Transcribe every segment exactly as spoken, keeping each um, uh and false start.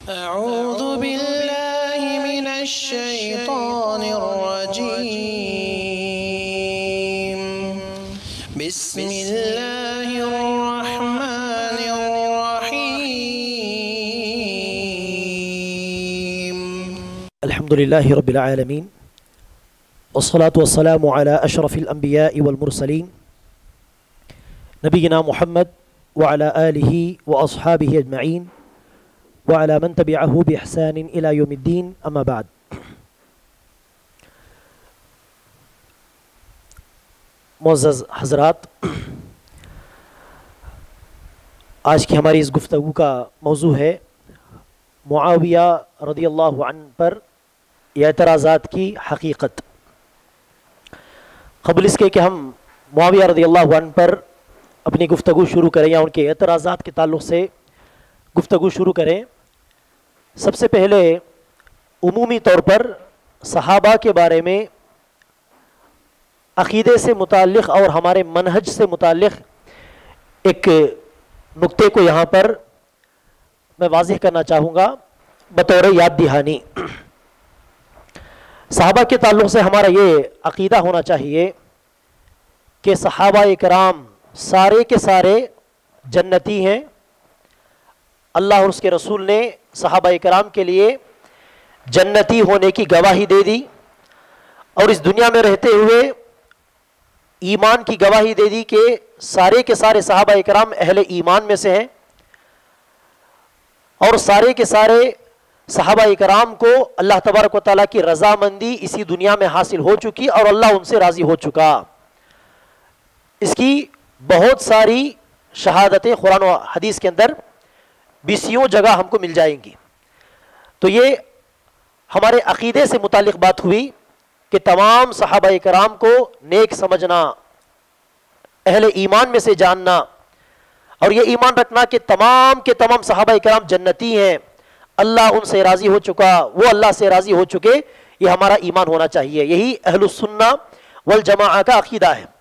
أعوذ بالله من الشيطان الرجيم بسم الله الرحمن الرحيم الحمد لله رب العالمين والصلاة والسلام على أشرف الأنبياء والمرسلين نبينا محمد وعلى آله وأصحابه أجمعين وعلى من تبعه بإحسان إلى يوم الدين أما بعد. معزز حضرات، آج کی ہماری اس گفتگو کا موضوع ہے معاویہ رضی اللہ عنہ پر اعتراضات کی حقیقت۔ قبل اس کے کہ ہم معاویہ رضی اللہ عنہ پر اپنی گفتگو شروع کریں یا ان کے اعتراضات کے تعلق سے گفتگو شروع کریں، سب سے پہلے عمومی طور پر صحابہ کے بارے میں عقیدے سے متعلق اور ہمارے منہج سے متعلق ایک نقطے کو یہاں پر میں واضح کرنا چاہوں گا بطور یاد دہانی۔ صحابہ کے تعلق سے ہمارا یہ عقیدہ ہونا چاہیے کہ صحابہ کرام سارے کے سارے جنتی ہیں۔ اللہ اور اس کے رسول نے صحابہ کرام کے لیے جنتی ہونے کی گواہی دے دی، اور اس دنیا میں رہتے ہوئے ایمان کی گواہی دے دی کہ سارے کے سارے صحابہ کرام اہل ایمان میں سے ہیں، اور سارے کے سارے صحابہ کرام کو اللہ تبارک و تعالیٰ کی رضامندی اسی دنیا میں حاصل ہو چکی اور اللہ ان سے راضی ہو چکا۔ اس کی بہت ساری شہادتیں قرآن و حدیث کے اندر بیسیوں جگہ ہم کو مل جائیں گی۔ تو یہ ہمارے عقیدے سے متعلق بات ہوئی کہ تمام صحابہ کرام کو نیک سمجھنا، اہل ایمان میں سے جاننا، اور یہ ایمان رکھنا کہ تمام کے تمام صحابہ کرام جنتی ہیں، اللہ ان سے راضی ہو چکا، وہ اللہ سے راضی ہو چکے، یہ ہمارا ایمان ہونا چاہیے۔ یہی اہل السنہ والجماعہ کا عقیدہ ہے۔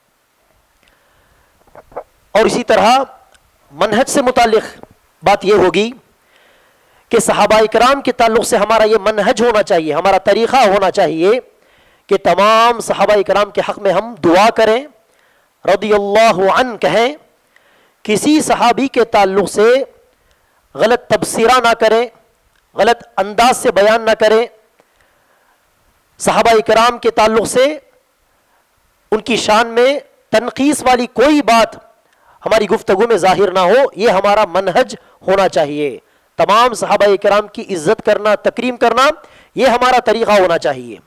اور اسی طرح منہج سے متعلق بات یہ ہوگی کہ صحابہ کرام کے تعلق سے ہمارا یہ منہج ہونا چاہیے، ہمارا طریقہ ہونا چاہیے کہ تمام صحابہ کرام کے حق میں ہم دعا کریں، رضی اللہ عنہ کہیں، کسی صحابی کے تعلق سے غلط تبصرہ نہ کریں، غلط انداز سے بیان نہ کریں، صحابہ کرام کے تعلق سے ان کی شان میں تنقیص والی کوئی بات ہماری گفتگو میں ظاہر نہ ہو، یہ ہمارا منہج ہونا چاہیے۔ تمام صحابہ کرام کی عزت کرنا، تکریم کرنا، یہ ہمارا طریقہ ہونا چاہیے۔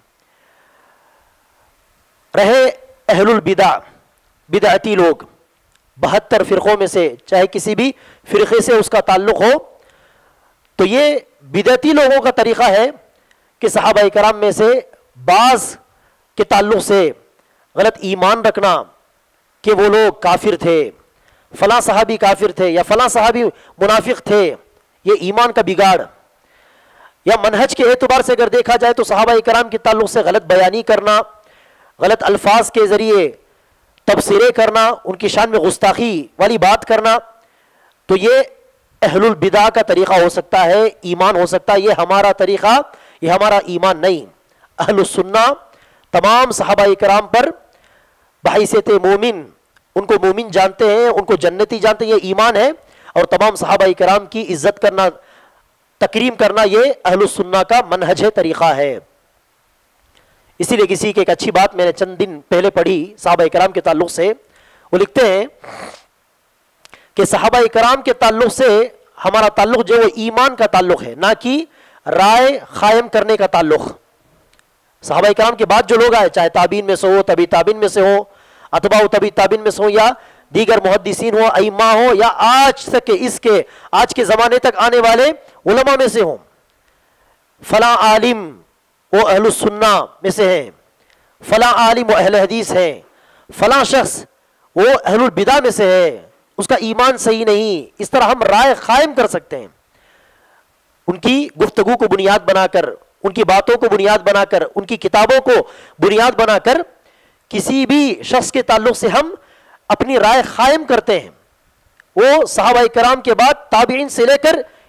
رہے اہل البدع، بدعتی لوگ، بہتر فرقوں میں سے چاہے کسی بھی فرقے سے اس کا تعلق ہو، تو یہ بدعتی لوگوں کا طریقہ ہے کہ صحابہ کرام میں سے بعض کے تعلق سے غلط ایمان رکھنا کہ وہ لوگ کافر تھے، فلاں صحابی کافر تھے یا فلاں صحابی منافق تھے، یہ ایمان کا بگاڑ۔ یا منہج کے اعتبار سے اگر دیکھا جائے تو صحابہ کرام کے تعلق سے غلط بیانی کرنا، غلط الفاظ کے ذریعے تبصرے کرنا، ان کی شان میں گستاخی والی بات کرنا، تو یہ اہل البدع کا طریقہ ہو سکتا ہے، ایمان ہو سکتا ہے۔ یہ ہمارا طریقہ، یہ ہمارا ایمان نہیں۔ اہل السنہ تمام صحابہ کرام پر بحیثیت مومن، ان کو مومن جانتے ہیں، ان کو جنتی جانتے ہیں، یہ ایمان ہے۔ اور تمام صحابہ کرام کی عزت کرنا، تکریم کرنا، یہ اہل السنہ کا منہج ہے، طریقہ ہے۔ اسی لیے کسی کی ایک اچھی بات میں نے چند دن پہلے پڑھی صحابہ کرام کے تعلق سے، وہ لکھتے ہیں کہ صحابہ کرام کے تعلق سے ہمارا تعلق جو وہ ایمان کا تعلق ہے، نہ کہ رائے قائم کرنے کا تعلق۔ صحابہ کرام کے بعد جو لوگ آئے، چاہے تابعین میں سے ہو، تبی تابعین میں سے ہو، اتباع تبی تابعین میں سے ہو، یا دیگر محدثین ہو، ائمہ ہو، یا آج تک کے اس کے آج کے زمانے تک آنے والے علماء میں سے ہوں، فلاں عالم وہ اہل السنہ میں سے ہیں، فلاں عالم وہ اہل حدیث ہیں، فلاں شخص وہ اہل البدع میں سے ہے، اس کا ایمان صحیح نہیں، اس طرح ہم رائے قائم کر سکتے ہیں۔ ان کی گفتگو کو بنیاد بنا کر، ان کی باتوں کو بنیاد بنا کر، ان کی کتابوں کو بنیاد بنا کر کسی بھی شخص کے تعلق سے ہم اپنی رائے قائم کرتے ہیں۔ وہ صحابہ کرام کے بعد تابعین سے لے کر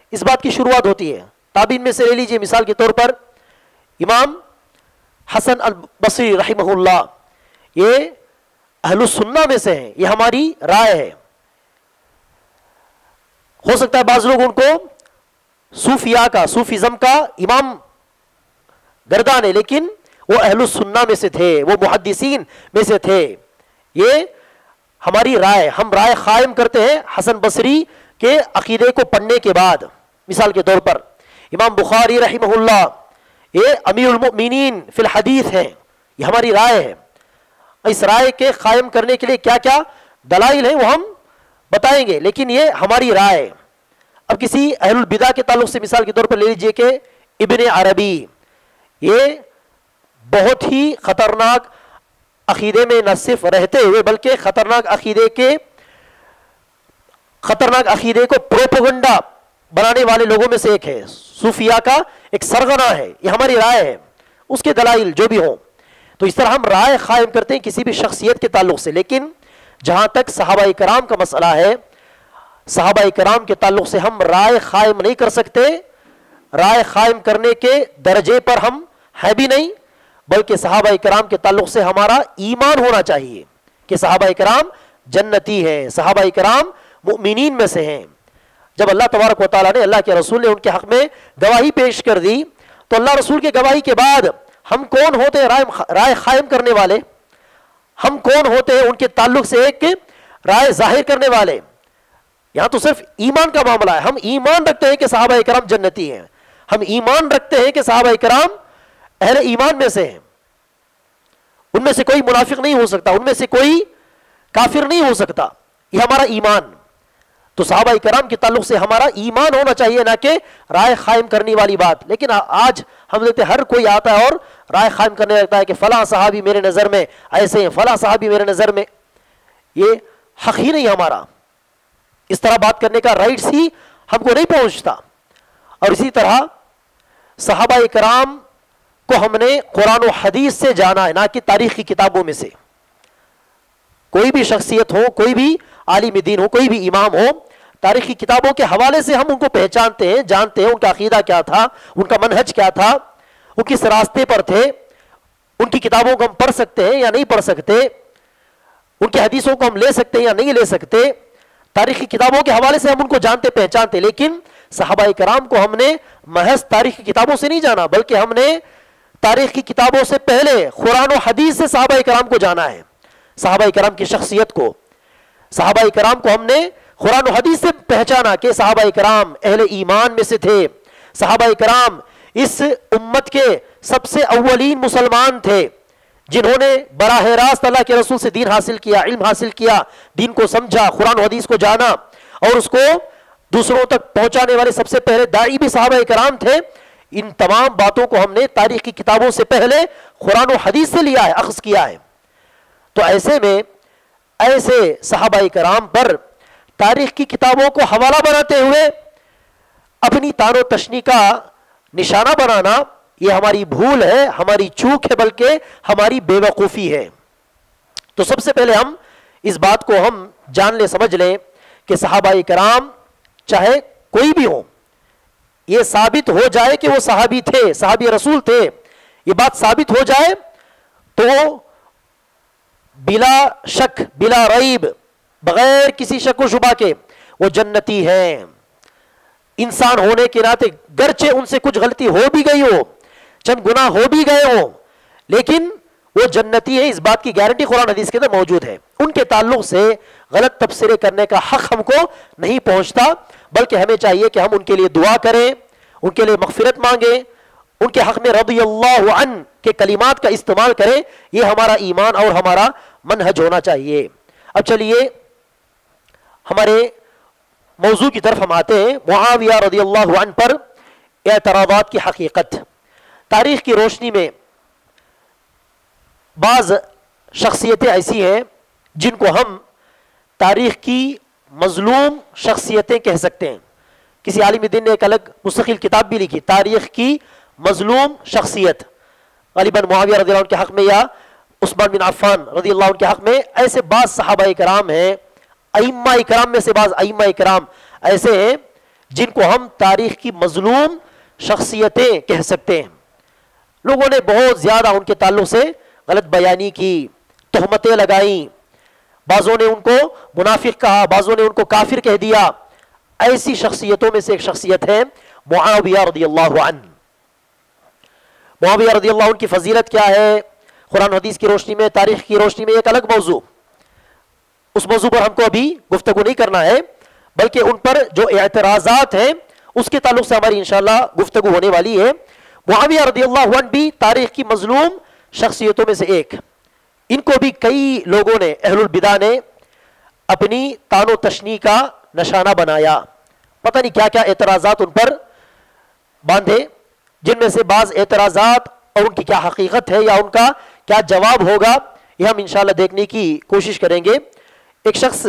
اس بات کی شروعات ہوتی ہے. تابعین میں سے لے لیجئے مثال کے طور پر امام حسن البصری رحمہ اللہ، یہ اہل السنہ میں سے ہیں، یہ ہماری رائے ہے. ہو سکتا ہے بعض لوگ ان کو صوفیاء کا صوفیزم کا امام گردان ہے، لیکن وہ اہل السنہ میں سے تھے، وہ محدثین میں سے تھے. یہ ہماری رائے، ہم رائے قائم کرتے ہیں حسن بصری کے عقیدے کو پڑھنے کے بعد. مثال کے طور پر امام بخاری رحمہ اللہ یہ امیر المؤمنین فی الحدیث ہیں، یہ ہماری رائے ہے. اس رائے کے قائم کرنے کے لیے کیا کیا دلائل ہیں وہ ہم بتائیں گے، لیکن یہ ہماری رائے ہے. اب کسی اہل البدع کے تعلق سے مثال کے طور پر لے لیجئے کہ ابن عربی، یہ بہت ہی خطرناک عقیدے میں نہ صرف رہتے ہوئے بلکہ خطرناک عقیدے کے خطرناک عقیدے کو پروپیگنڈا بنانے والے لوگوں میں سے ایک ہے، صوفیاء کا ایک سرغنہ ہے. یہ ہماری رائے ہے، اس کے دلائل جو بھی ہوں. تو اس طرح ہم رائے قائم کرتے ہیں کسی بھی شخصیت کے تعلق سے. لیکن جہاں تک صحابہ کرام کا مسئلہ ہے، صحابہ کرام کے تعلق سے ہم رائے قائم نہیں کر سکتے. رائے قائم کرنے کے درجے پر ہم ہیں بھی نہیں، بلکہ صحابہ کرام کے تعلق سے ہمارا ایمان ہونا چاہیے کہ صحابہ کرام جنتی ہیں، صحابہ کرام مؤمنین میں سے ہیں. جب اللہ تبارک و تعالیٰ نے، اللہ کے رسول نے ان کے حق میں گواہی پیش کر دی، تو اللہ رسول کے گواہی کے بعد ہم کون ہوتے ہیں رائے قائم کرنے والے؟ ہم کون ہوتے ہیں ان کے تعلق سے ایک رائے ظاہر کرنے والے؟ یہاں تو صرف ایمان کا معاملہ ہے. ہم ایمان رکھتے ہیں کہ صحابہ کرام جنتی ہیں، ہم ایمان رکھتے ہیں کہ صحابہ کرام اہل ایمان میں سے ہیں، ان میں سے کوئی منافق نہیں ہو سکتا، ان میں سے کوئی کافر نہیں ہو سکتا. یہ ہمارا ایمان. تو صحابہ کرام کے تعلق سے ہمارا ایمان ہونا چاہیے، نہ کہ رائے قائم کرنے والی بات. لیکن آج ہم دیکھتے ہیں ہر کوئی آتا ہے اور رائے قائم کرنے لگتا ہے کہ فلاں صحابی میرے نظر میں ایسے ہیں، فلاں صحابی میرے نظر میں. یہ حق ہی نہیں ہمارا، اس طرح بات کرنے کا رائٹس ہی ہم کو نہیں پہنچتا. اور اسی طرح صحابہ کرام کو ہم نے قرآن و حدیث سے جانا ہے، نہ کہ تاریخ کی کتابوں میں سے. کوئی بھی شخصیت ہو، کوئی بھی عالم دین ہو، کوئی بھی امام ہو، تاریخی کتابوں کے حوالے سے ہم ان کو پہچانتے ہیں، جانتے ہیں ان کا عقیدہ کیا تھا، ان کا منہج کیا تھا، وہ کس راستے پر تھے. ان کی کتابوں کو ہم پڑھ سکتے ہیں یا نہیں پڑھ سکتے، ان کی حدیثوں کو ہم لے سکتے ہیں یا نہیں لے سکتے. تاریخی کتابوں کے حوالے سے ہم ان کو جانتے پہچانتے. لیکن صحابہ کرام کو ہم نے محض تاریخی کتابوں سے نہیں جانا، بلکہ ہم نے تاریخ کی کتابوں سے پہلے قرآن و حدیث سے صحابہ کرام کو جانا ہے، صحابہ کرام کی شخصیت کو. صحابہ کرام کو ہم نے قرآن و حدیث سے پہچانا کہ صحابہ کرام اہل ایمان میں سے تھے. صحابہ کرام اس امت کے سب سے اولین مسلمان تھے جنہوں نے براہ راست اللہ کے رسول سے دین حاصل کیا، علم حاصل کیا، دین کو سمجھا، قرآن و حدیث کو جانا، اور اس کو دوسروں تک پہنچانے والے سب سے پہلے داعی بھی صحابہ کرام تھے. ان تمام باتوں کو ہم نے تاریخ کی کتابوں سے پہلے قرآن و حدیث سے لیا ہے، اخذ کیا ہے. تو ایسے میں ایسے صحابہ کرام پر تاریخ کی کتابوں کو حوالہ بناتے ہوئے اپنی تان و تشنی کا نشانہ بنانا، یہ ہماری بھول ہے، ہماری چوک ہے، بلکہ ہماری بے وقوفی ہے. تو سب سے پہلے ہم اس بات کو ہم جان لیں، سمجھ لیں کہ صحابہ کرام چاہے کوئی بھی ہو، یہ ثابت ہو جائے کہ وہ صحابی تھے، صحابی رسول تھے، یہ بات ثابت ہو جائے تو بلا شک بلا ریب، بغیر کسی شک و شبہ کے وہ جنتی ہیں. انسان ہونے کے ناطے گرچہ ان سے کچھ غلطی ہو بھی گئی ہو، چند گناہ ہو بھی گئے ہوں، لیکن وہ جنتی ہے، اس بات کی گارنٹی قرآن حدیث کے اندر موجود ہے. ان کے تعلق سے غلط تبصرے کرنے کا حق ہم کو نہیں پہنچتا، بلکہ ہمیں چاہیے کہ ہم ان کے لیے دعا کریں، ان کے لیے مغفرت مانگیں، ان کے حق میں رضی اللہ عنہ کے کلمات کا استعمال کریں. یہ ہمارا ایمان اور ہمارا منہج ہونا چاہیے. اب چلیے ہمارے موضوع کی طرف ہم آتے ہیں. معاویہ رضی اللہ عنہ پر اعتراضات کی حقیقت. تاریخ کی روشنی میں بعض شخصیتیں ایسی ہیں جن کو ہم تاریخ کی مظلوم شخصیتیں کہہ سکتے ہیں. کسی عالم دین نے ایک الگ مستقل کتاب بھی لکھی، تاریخ کی مظلوم شخصیت. غالباً معاویہ رضی اللہ عنہ کے حق میں یا عثمان بن عفان رضی اللہ عنہ کے حق میں ایسے بعض صحابہ کرام ہیں، ائمہ کرام میں سے بعض ائمہ کرام ایسے ہیں جن کو ہم تاریخ کی مظلوم شخصیتیں کہہ سکتے ہیں. لوگوں نے بہت زیادہ ان کے تعلق سے غلط بیانی کی، تہمتیں لگائیں، بعضوں نے ان کو منافق کہا، بعضوں نے ان کو کافر کہہ دیا. ایسی شخصیتوں میں سے ایک شخصیت ہے معاویہ رضی اللہ عنہ. معاویہ رضی اللہ عنہ کی فضیلت کیا ہے؟ قرآن حدیث کی روشنی میں، تاریخ کی روشنی میں ایک الگ موضوع، اس موضوع پر ہم کو ابھی گفتگو نہیں کرنا ہے، بلکہ ان پر جو اعتراضات ہیں اس کے تعلق سے ہماری انشاءاللہ گفتگو ہونے والی ہے. معاویہ رضی اللہ عنہ بھی تاریخ کی مظلوم شخصیتوں میں سے ایک. ان کو بھی کئی لوگوں نے، اہل البدع نے اپنی تان و تشنیع کا نشانہ بنایا. پتہ نہیں کیا کیا اعتراضات ان پر باندھے، جن میں سے بعض اعتراضات اور ان کی کیا حقیقت ہے یا ان کا کیا جواب ہوگا، یہ ہم انشاءاللہ دیکھنے کی کوشش کریں گے. ایک شخص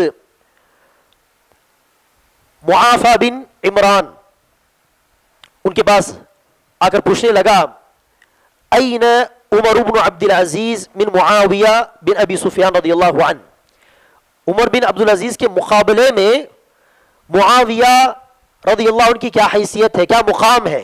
معافی بن عمران ان کے پاس آ کر پوچھنے لگا، این عمر بن عبد العزیز من معاویہ بن ابی سفیان رضی اللہ عنہ. عمر بن عبد العزیز کے مقابلے میں معاویہ رضی اللہ عنہ کی کیا حیثیت ہے، کیا مقام ہے؟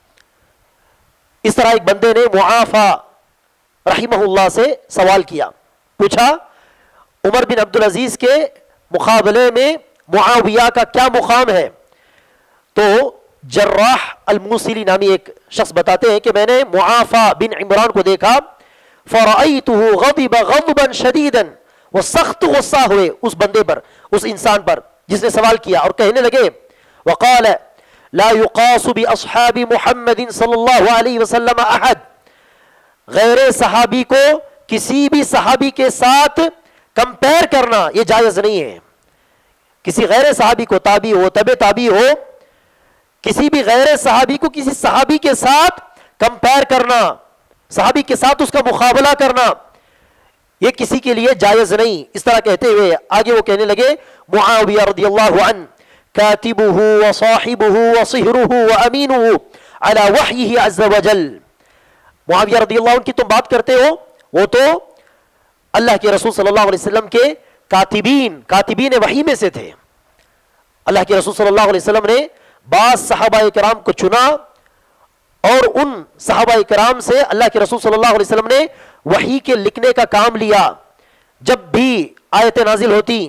اس طرح ایک بندے نے معافی رحمہ اللہ سے سوال کیا، پوچھا عمر بن عبد العزیز کے مقابلے میں معاویہ کا کیا مقام ہے؟ تو جراح الموصلی نامی ایک شخص بتاتے ہیں کہ میں نے معافی بن عمران کو دیکھا، فرأیتہ غضب غضبا شدیدا، وہ سخت غصہ ہوئے اس بندے پر، اس انسان پر جس نے سوال کیا، اور کہنے لگے وقال لا يقاس باصحاب محمد صلی اللہ علیہ وسلم احد، غیر صحابی کو کسی بھی صحابی کے ساتھ کمپیر کرنا یہ جائز نہیں ہے. کسی غیر صحابی کو، تابعی ہو، تبع تابعی ہو، کسی بھی غیر صحابی کو کسی صحابی کے ساتھ کمپیر کرنا، صحابی کے ساتھ اس کا مقابلہ کرنا، یہ کسی کے لیے جائز نہیں. اس طرح کہتے ہوئے آگے وہ کہنے لگے معاویہ رضی اللہ عنہ کاتبہ وصاحبہ وصہرہ وامینہ علی وحیہ عز وجل. معاویہ رضی اللہ عنہ کی تم بات کرتے ہو، وہ تو اللہ کے رسول صلی اللہ علیہ وسلم کے کاتبین کاتبین وحی میں سے تھے. اللہ کے رسول صلی اللہ علیہ وسلم نے بعض صحابہ کرام کو چنا اور ان صحابہ کرام سے اللہ کے رسول صلی اللہ علیہ وسلم نے وحی کے لکھنے کا کام لیا. جب بھی آیتیں نازل ہوتی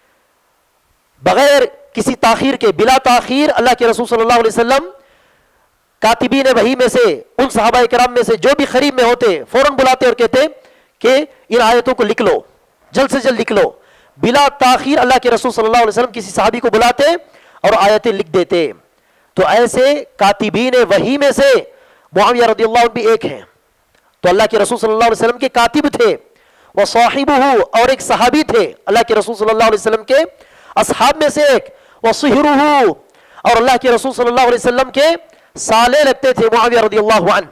بغیر کسی تاخیر کے، بلا تاخیر، اللہ کے رسول صلی اللہ علیہ وسلم کاتبین وحی میں سے، ان صحابہ کرام میں سے جو بھی قریب میں ہوتے، فوراً بلاتے اور کہتے کہ ان آیتوں کو لکھ لو، جلد سے جلد لکھ لو. بلا تاخیر اللہ کے رسول صلی اللہ علیہ وسلم کسی صحابی کو بلاتے اور آیتیں لکھ دیتے. تو ایسے کاتبین وحی میں سے معاویہ رضی اللہ عنہ بھی ایک ہیں. تو اللہ کے رسول صلی اللہ علیہ وسلم کے کاتب تھے، وہ صاحبہ، اور ایک صحابی تھے اللہ کے رسول صلی اللہ علیہ وسلم کے اصحاب میں سے ایک، وہ صہرہ، اور اللہ کے رسول صلی اللہ علیہ وسلم کے سالے لگتے تھے معاویہ رضی اللہ عنہ.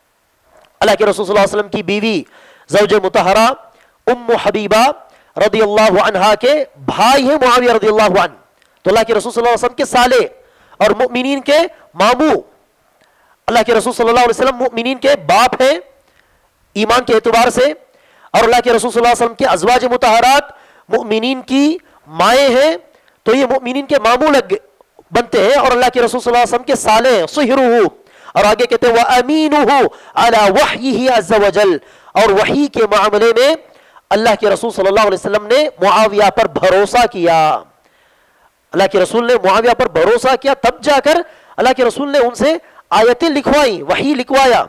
اللہ کے رسول صلی اللہ علیہ وسلم کی بیوی زوج مطہرہ ام حبیبہ رضی اللہ عنہا کے بھائی ہیں معاویہ رضی اللہ عنہ. تو اللہ کے رسول صلی اللہ علیہ وسلم کے سالے اور مؤمنین کے ماموں. اللہ کے رسول صلی اللہ علیہ وسلم مؤمنین کے باپ ہیں ایمان کے اعتبار سے، اور اللہ کے رسول صلی اللہ علیہ وسلم کے ازواج مطہرات مؤمنین کی مائیں ہیں، تو یہ مؤمنین کے ماموں لگ بنتے ہیں اور اللہ کے رسول صلی اللہ علیہ وسلم کے سالے ہیں، صہرہ. اور آگے کہتے ہیں وَأَمِينُهُ عَلَى وَحْيِهِ عَزَّ وَجَلَّ، اور وحی کے معاملے میں اللہ کے رسول صلی اللہ علیہ وسلم نے معاویہ پر بھروسہ کیا. اللہ کے رسول نے معاویہ پر بھروسہ کیا، تب جا کر اللہ کے رسول نے ان سے آیتیں لکھوائیں، وحی لکھوایا.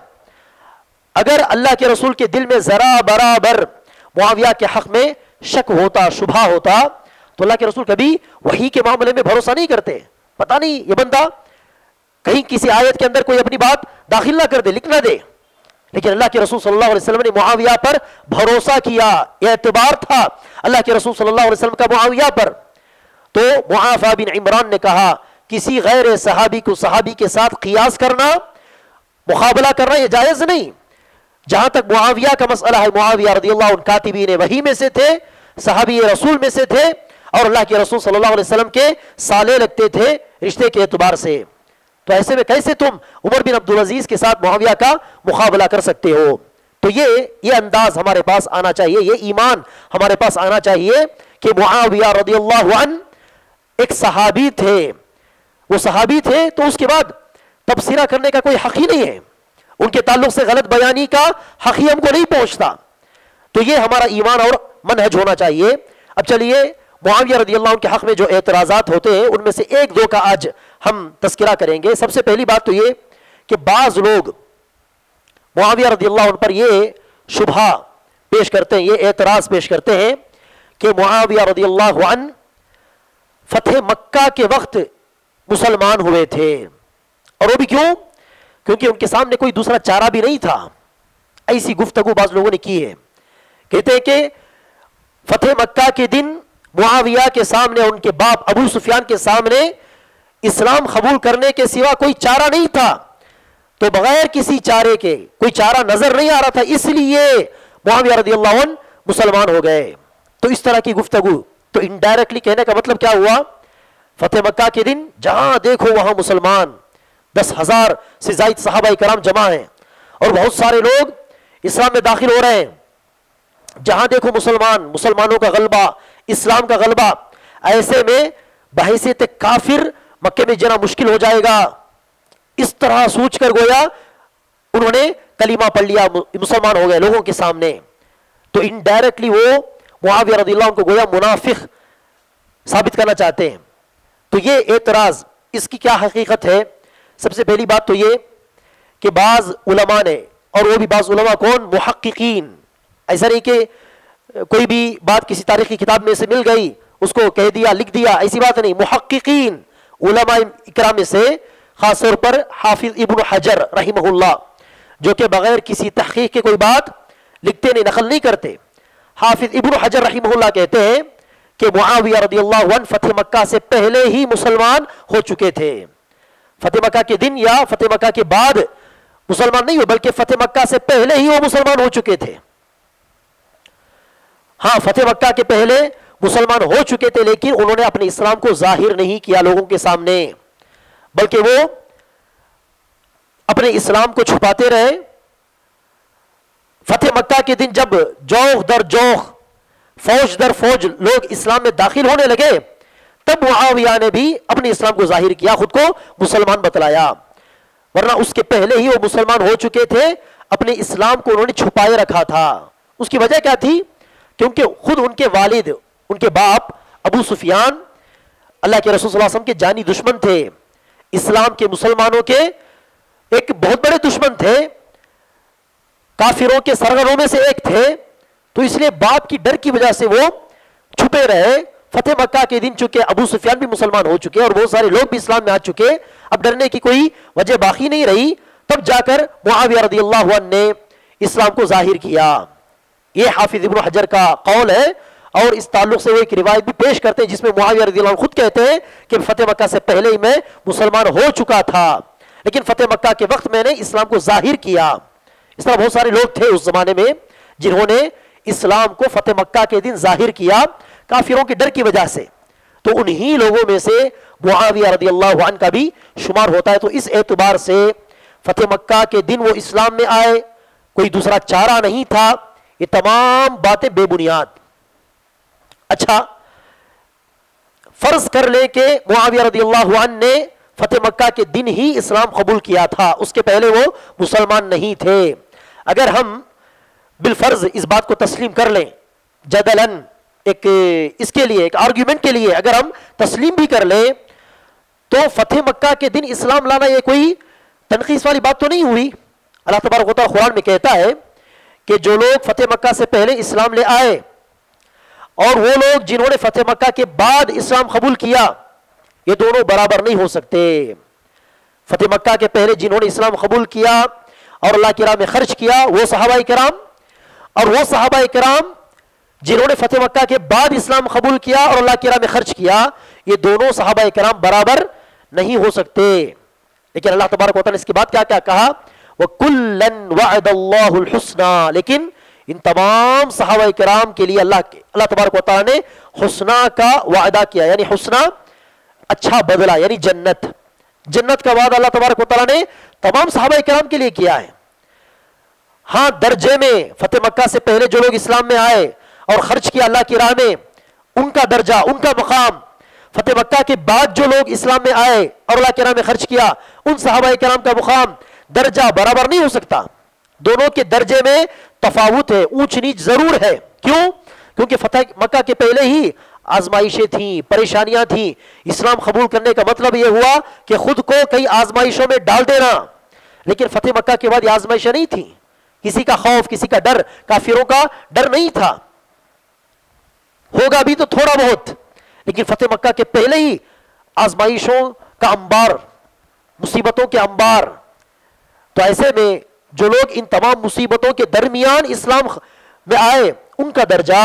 اگر اللہ کے رسول کے دل میں ذرا برابر معاویہ کے حق میں شک ہوتا، شبہ ہوتا، تو اللہ کے رسول کبھی وحی کے معاملے میں بھروسہ نہیں کرتے. پتہ نہیں یہ بندہ کہیں کسی آیت کے اندر کوئی اپنی بات داخل نہ کر دے، لکھ نہ دے. لیکن اللہ کے رسول صلی اللہ علیہ وسلم نے معاویہ پر بھروسہ کیا، اعتبار تھا اللہ کے رسول صلی اللہ علیہ وسلم کا معاویہ پر. تو معافی بن عمران نے کہا کسی غیر صحابی کو صحابی کے ساتھ قیاس کرنا، مقابلہ کرنا یہ جائز نہیں. جہاں تک معاویہ کا مسئلہ ہے، معاویہ رضی اللہ عنہ کاتبین وحی میں سے تھے، صحابی رسول میں سے تھے، اور اللہ کے رسول صلی اللہ علیہ وسلم کے سالے لگتے تھے رشتے کے اعتبار سے. تو ایسے میں کیسے تم عمر بن عبدالعزیز کے ساتھ معاویہ کا مقابلہ کر سکتے ہو؟ تو یہ یہ انداز ہمارے پاس آنا چاہیے، یہ ایمان ہمارے پاس آنا چاہیے کہ معاویہ رضی اللہ عنہ ایک صحابی تھے، وہ صحابی تھے تو اس کے بعد تبصرہ کرنے کا کوئی حق ہی نہیں ہے، ان کے تعلق سے غلط بیانی کا حق ہی ہم کو نہیں پہنچتا. تو یہ ہمارا ایمان اور منہج ہونا چاہیے. اب چلیے معاویہ رضی اللہ عنہ کے حق میں جو اعتراضات ہوتے ہیں ان میں سے ایک دو کا آج ہم تذکرہ کریں گے. سب سے پہلی بات تو یہ کہ بعض لوگ معاویہ رضی اللہ عنہ پر یہ شبہ پیش کرتے ہیں، یہ اعتراض پیش کرتے ہیں کہ معاویہ رضی اللہ عنہ فتح مکہ کے وقت مسلمان ہوئے تھے. اور وہ بھی کیوں؟ کیونکہ ان کے سامنے کوئی دوسرا چارہ بھی نہیں تھا. ایسی گفتگو بعض لوگوں نے کی ہے. کہتے ہیں کہ فتح مکہ کے دن معاویہ کے سامنے، ان کے باپ ابو سفیان کے سامنے اسلام قبول کرنے کے سوا کوئی چارہ نہیں تھا. تو بغیر کسی چارے کے، کوئی چارہ نظر نہیں آ رہا تھا، اس لیے معاویہ رضی اللہ عنہ مسلمان ہو گئے. تو اس طرح کی گفتگو، تو انڈائریکٹلی کہنے کا مطلب کیا ہوا؟ فتح مکہ کے دن جہاں دیکھو وہاں مسلمان، دس ہزار سے زائد صحابہ کرام جمع ہیں اور بہت سارے لوگ اسلام میں داخل ہو رہے ہیں. جہاں دیکھو مسلمان، مسلمانوں کا غلبہ، اسلام کا غلبہ. ایسے میں بحیثیت کافر مکے میں جانا مشکل ہو جائے گا. اس طرح سوچ کر گویا انہوں نے کلمہ پڑھ لیا، مسلمان ہو گئے لوگوں کے سامنے. تو انڈائریکٹلی وہ معاویہ رضی اللہ عنہ کو گویا منافق ثابت کرنا چاہتے ہیں. تو یہ اعتراض، اس کی کیا حقیقت ہے؟ سب سے پہلی بات تو یہ کہ بعض علماء نے، اور وہ بھی بعض علماء کون؟ محققین. ایسا نہیں کہ کوئی بھی بات کسی تاریخی کتاب میں سے مل گئی اس کو کہہ دیا، لکھ دیا، ایسی بات نہیں. محققین علماء اکرام میں سے خاص طور پر حافظ ابن حجر رحمہ اللہ، جو کہ بغیر کسی تحقیق کے کوئی بات لکھتے نہیں، نقل نہیں کرتے. حافظ ابن حجر رحمہ اللہ کہتے ہیں کہ معاویہ رضی اللہ عنہ فتح مکہ سے پہلے ہی مسلمان ہو چکے تھے. فتح مکہ کے دن یا فتح مکہ کے بعد مسلمان نہیں ہوئے، بلکہ فتح مکہ سے پہلے ہی وہ مسلمان ہو چکے تھے. ہاں، فتح مکہ کے پہلے مسلمان ہو چکے تھے، لیکن انہوں نے اپنے اسلام کو ظاہر نہیں کیا لوگوں کے سامنے، بلکہ وہ اپنے اسلام کو چھپاتے رہے. فتح مکہ کے دن جب جوخ در جوخ، فوج در فوج لوگ اسلام میں داخل ہونے لگے، تب معاویہ نے بھی اپنے اسلام کو ظاہر کیا، خود کو مسلمان بتلایا. ورنہ اس کے پہلے ہی وہ مسلمان ہو چکے تھے، اپنے اسلام کو انہوں نے چھپائے رکھا تھا. اس کی وجہ کیا تھی؟ کیونکہ خود ان کے والد، ان کے باپ ابو سفیان اللہ کے رسول صلی اللہ علیہ وسلم کے جانی دشمن تھے، اسلام کے، مسلمانوں کے ایک بہت بڑے دشمن تھے، کافروں کے سرغنوں میں سے ایک تھے. تو اس لیے باپ کی ڈر کی وجہ سے وہ چھپے رہے. فتح مکہ کے دن چونکہ ابو سفیان بھی مسلمان ہو چکے اور بہت سارے لوگ بھی اسلام میں آ چکے، اب ڈرنے کی کوئی وجہ باقی نہیں رہی. تب جا کر معاویہ رضی اللہ عنہ نے اسلام کو ظاہر کیا. یہ حافظ ابن حجر کا قول ہے، اور اس تعلق سے وہ ایک روایت بھی پیش کرتے ہیں جس میں معاویہ رضی اللہ عنہ خود کہتے ہیں کہ فتح مکہ سے پہلے ہی میں مسلمان ہو چکا تھا، لیکن فتح مکہ کے وقت میں نے اسلام کو ظاہر کیا. اس طرح بہت سارے لوگ تھے اس زمانے میں جنہوں نے اسلام کو فتح مکہ کے دن ظاہر کیا کافروں کے ڈر کی وجہ سے. تو انہی لوگوں میں سے معاویہ رضی اللہ عنہ کا بھی شمار ہوتا ہے. تو اس اعتبار سے فتح مکہ کے دن وہ اسلام میں آئے، کوئی دوسرا چارہ نہیں تھا. یہ تمام باتیں بے بنیاد. اچھا، فرض کر لیں کہ معاویہ رضی اللہ عنہ نے فتح مکہ کے دن ہی اسلام قبول کیا تھا، اس کے پہلے وہ مسلمان نہیں تھے. اگر ہم بالفرض اس بات کو تسلیم کر لیں، جدلاً ایک اس کے لیے، ایک آرگیومنٹ کے لیے اگر ہم تسلیم بھی کر لیں، تو فتح مکہ کے دن اسلام لانا یہ کوئی تنقیص والی بات تو نہیں ہوئی. اللہ تبارک و تعالیٰ قرآن میں کہتا ہے کہ جو لوگ فتح مکہ سے پہلے اسلام لے آئے اور وہ لوگ جنہوں نے فتح مکہ کے بعد اسلام قبول کیا، یہ دونوں برابر نہیں ہو سکتے. فتح مکہ کے پہلے جنہوں نے اسلام قبول کیا اور اللہ کی راہ میں خرچ کیا وہ صحابہ کرام، اور وہ صحابہ کرام جنہوں نے فتح مکہ کے بعد اسلام قبول کیا اور اللہ کی راہ میں خرچ کیا، یہ دونوں صحابہ کرام برابر نہیں ہو سکتے. لیکن اللہ تبارک و تعالیٰ نے اس کے بعد کیا کیا کہا؟ وَكُلًّا وَعَدَ اللَّهُ الْحُسْنَى، لیکن ان تمام صحابہ کرام کے لیے اللہ اللہ تبارک و تعالیٰ نے حسنہ کا وعدہ کیا، یعنی حسنہ اچھا بدلہ، یعنی جنت. جنت کا وعدہ اللہ تبارک و تعالیٰ نے تمام صحابہ کرام کے لیے کیا ہے. ہاں، درجے میں فتح مکہ سے پہلے جو لوگ اسلام میں آئے اور خرچ کیا اللہ کی راہ میں، ان کا درجہ، ان کا مقام فتح مکہ کے بعد جو لوگ اسلام میں آئے اور اللہ کے راہ میں خرچ کیا، ان صحابہ کرام کا مقام درجہ برابر نہیں ہو سکتا، دونوں کے درجے میں تفاوت ہے، اونچ نیچ ضرور ہے۔ کیوں؟ کیونکہ فتح مکہ کے پہلے ہی آزمائشیں تھیں، پریشانیاں تھیں۔ اسلام قبول کرنے کا مطلب یہ ہوا کہ خود کو کئی آزمائشوں میں ڈال دینا، لیکن فتح مکہ کے بعد یہ آزمائشیں نہیں تھیں، کسی کا خوف، کسی کا ڈر، کافروں کا ڈر نہیں تھا، ہوگا بھی تو تھوڑا بہت، لیکن فتح مکہ کے پہلے ہی آزمائشوں کا انبار، مصیبتوں کے انبار۔ تو ایسے میں جو لوگ ان تمام مصیبتوں کے درمیان اسلام میں آئے، ان کا درجہ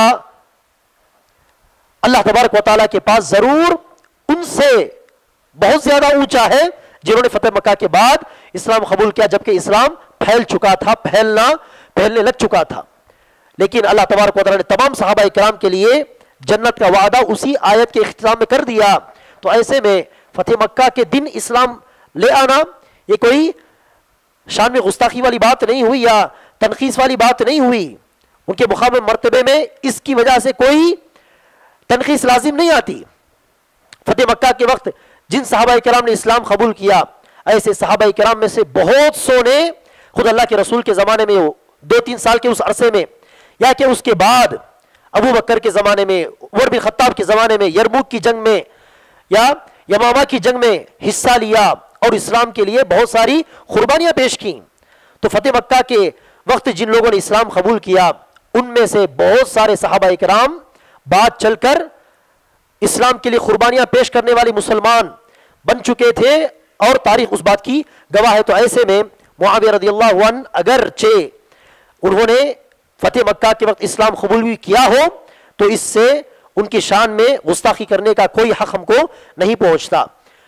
اللہ تبارک و تعالیٰ کے پاس ضرور ان سے بہت زیادہ اونچا ہے جنہوں نے فتح مکہ کے بعد اسلام قبول کیا، جبکہ اسلام پھیل چکا تھا، پھیلنا پھیلنے لگ چکا تھا۔ لیکن اللہ تبارک و تعالیٰ نے تمام صحابہ کرام کے لیے جنت کا وعدہ اسی آیت کے اختتام میں کر دیا۔ تو ایسے میں فتح مکہ کے دن اسلام لے آنا یہ کوئی شان میں گستاخی والی بات نہیں ہوئی یا تنقیص والی بات نہیں ہوئی، ان کے مقام مرتبے میں اس کی وجہ سے کوئی تنقیص لازم نہیں آتی۔ فتح مکہ کے وقت جن صحابہ کرام نے اسلام قبول کیا، ایسے صحابہ کرام میں سے بہت سو نے خود اللہ کے رسول کے زمانے میں دو تین سال کے اس عرصے میں، یا کہ اس کے بعد ابو بکر کے زمانے میں، عمر بن خطاب کے زمانے میں، یرموک کی جنگ میں یا یمامہ کی جنگ میں حصہ لیا اور اسلام کے لیے بہت ساری قربانیاں پیش کی۔ تو فتح مکہ کے وقت جن لوگوں نے اسلام قبول کیا، ان میں سے بہت سارے صحابہ کرام بعد چل کر اسلام کے لیے قربانیاں پیش کرنے والے مسلمان بن چکے تھے، اور تاریخ اس بات کی گواہ ہے۔ تو ایسے میں معاویہ رضی اللہ عنہ اگرچہ انہوں نے فتح مکہ کے وقت اسلام قبول بھی کیا ہو، تو اس سے ان کی شان میں گستاخی کرنے کا کوئی حق ہم کو نہیں پہنچتا۔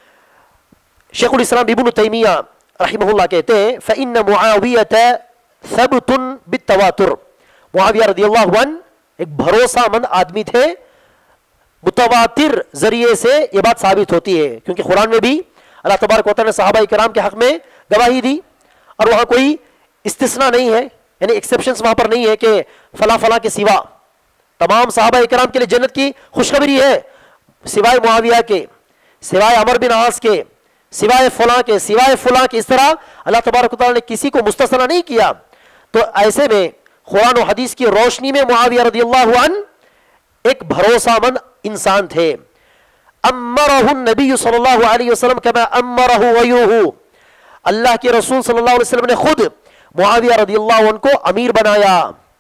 شیخ الاسلام ابن تیمیہ رحمہ اللہ کہتے ہیں فَإِنَّ مُعَاوِيَةَ ثَبْتٌ بِالتَّوَاتُرِ، معاویہ رضی اللہ عنہ ایک بھروسہ مند آدمی تھے، متواتر ذریعے سے یہ بات ثابت ہوتی ہے، کیونکہ قرآن میں بھی اللہ تبارک و تعالیٰ نے صحابہ کرام کے حق میں گواہی دی، اور وہاں کوئی استثناء نہیں ہے، یعنی ایکسیپشنز وہاں پر نہیں ہے کہ فلاں فلاں کے سوا تمام صحابہ کرام کے لیے جنت کی خوشخبری ہے، سوائے معاویہ کے، سوائے عمر بن عاص کے، سوائے فلاں کے، سوائے فلاں کے، اس طرح اللہ تبارک و تعالیٰ نے کسی کو مستثنیٰ نہیں کیا۔ تو ایسے میں قرآن و حدیث کی روشنی میں معاویہ رضی اللہ عنہ ایک بھروسہ مند انسان تھے۔ امرہ النبی صلی اللہ علیہ وسلم کما امرہ غیرہ، اللہ کے رسول صلی اللہ علیہ وسلم نے خود معاویہ رضی اللہ عنہ کو امیر بنایا،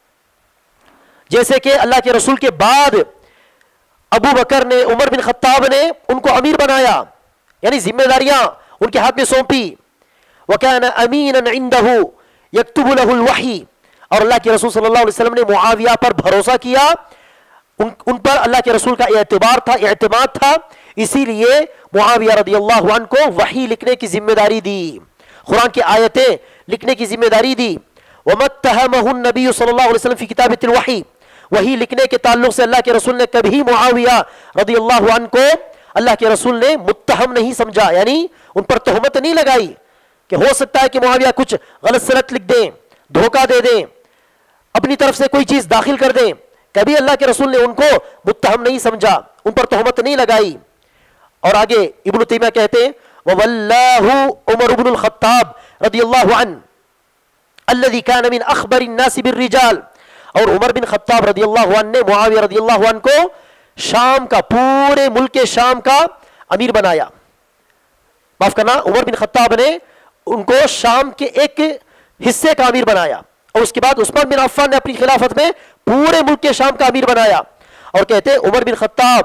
جیسے کہ اللہ کے رسول کے بعد ابو بکر نے، عمر بن خطاب نے ان کو امیر بنایا، یعنی ذمہ داریاں ان کے ہاتھ میں سونپی۔ وَكَانَ أَمِينًا عِنْدَهُ يَكْتُبُ لَهُ الْوَحْيِ، اور اللہ کے رسول صلی اللہ علیہ وسلم نے معاویہ پر بھروسہ کیا، ان, ان پر اللہ کے رسول کا اعتبار تھا، اعتماد تھا، اسی لیے معاویہ رضی اللہ عنہ کو وحی لکھنے کی ذمہ داری دی، قرآن کی آیتیں لکھنے کی ذمہ داری دی۔ وَمَتَّهَمَهُ النَّبِيُّ صلی اللہ علیہ وسلم فی کتابۃ الوحی، وحی لکھنے کے تعلق سے اللہ کے رسول نے کبھی معاویہ رضی اللہ عنہ کو اللہ کے رسول نے متہم نہیں سمجھا، یعنی ان پر تہمت نہیں لگائی کہ ہو سکتا ہے کہ معاویہ کچھ غلط سلط لکھ دیں، دھوکہ دے دیں، اپنی طرف سے کوئی چیز داخل کر دیں، کبھی اللہ کے رسول نے ان کو متہم نہیں سمجھا، ان پر تہمت نہیں لگائی۔ اور آگے ابن تیمیہ کہتے ہیں وَوَلَّاهُ عمر بن الخطاب رضی اللہ عنہ الذي كان من اخبر الناس بالرجال، اور عمر بن خطاب رضی اللہ عنہ نے معاویہ رضی اللہ عنہ کو شام کا، پورے ملک شام کا امیر بنایا، معاف کرنا، عمر بن خطاب نے ان کو شام کے ایک حصے کا امیر بنایا، اور اس کے بعد عثمان بن عفان نے اپنی خلافت میں پورے ملک کے شام کا امیر بنایا۔ اور کہتے ہیں عمر بن خطاب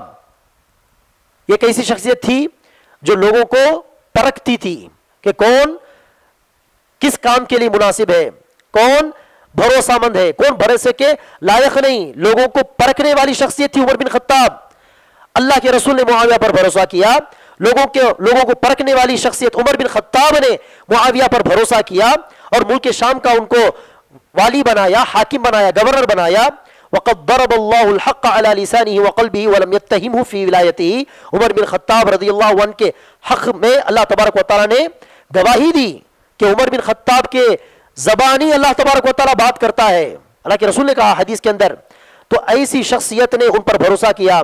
یہ ایک ایسی شخصیت تھی جو لوگوں کو پرکھتی تھی کہ کون کس کام کے لیے مناسب ہے، کون بھروسہ مند ہے، کون بھروسے کے لائق نہیں، لوگوں کو پرکھنے والی شخصیت تھی عمر بن خطاب۔ اللہ کے رسول نے معاویہ پر بھروسہ کیا، لوگوں کے لوگوں کو پرکھنے والی شخصیت عمر بن خطاب نے معاویہ پر بھروسہ کیا، اور ملک شام کا ان کو والی بنایا، حاکم بنایا، گورنر بنایا۔ وَقَدْ ضَرَبَ اللَّهُ الْحَقَّ عَلَى لِسَانِهِ وَقَلْبِهِ وَلَمْ يَتَّهِمْهُ فِي وِلَایَتِهِ، عمر بن خطاب رضی اللہ عنہ کے حق میں اللہ تبارک و تعالیٰ نے گواہی دی کہ عمر بن خطاب کے زبانی اللہ تبارک و تعالیٰ بات کرتا ہے، اللہ کے رسول نے کہا حدیث کے اندر۔ تو ایسی شخصیت نے ان پر بھروسہ کیا،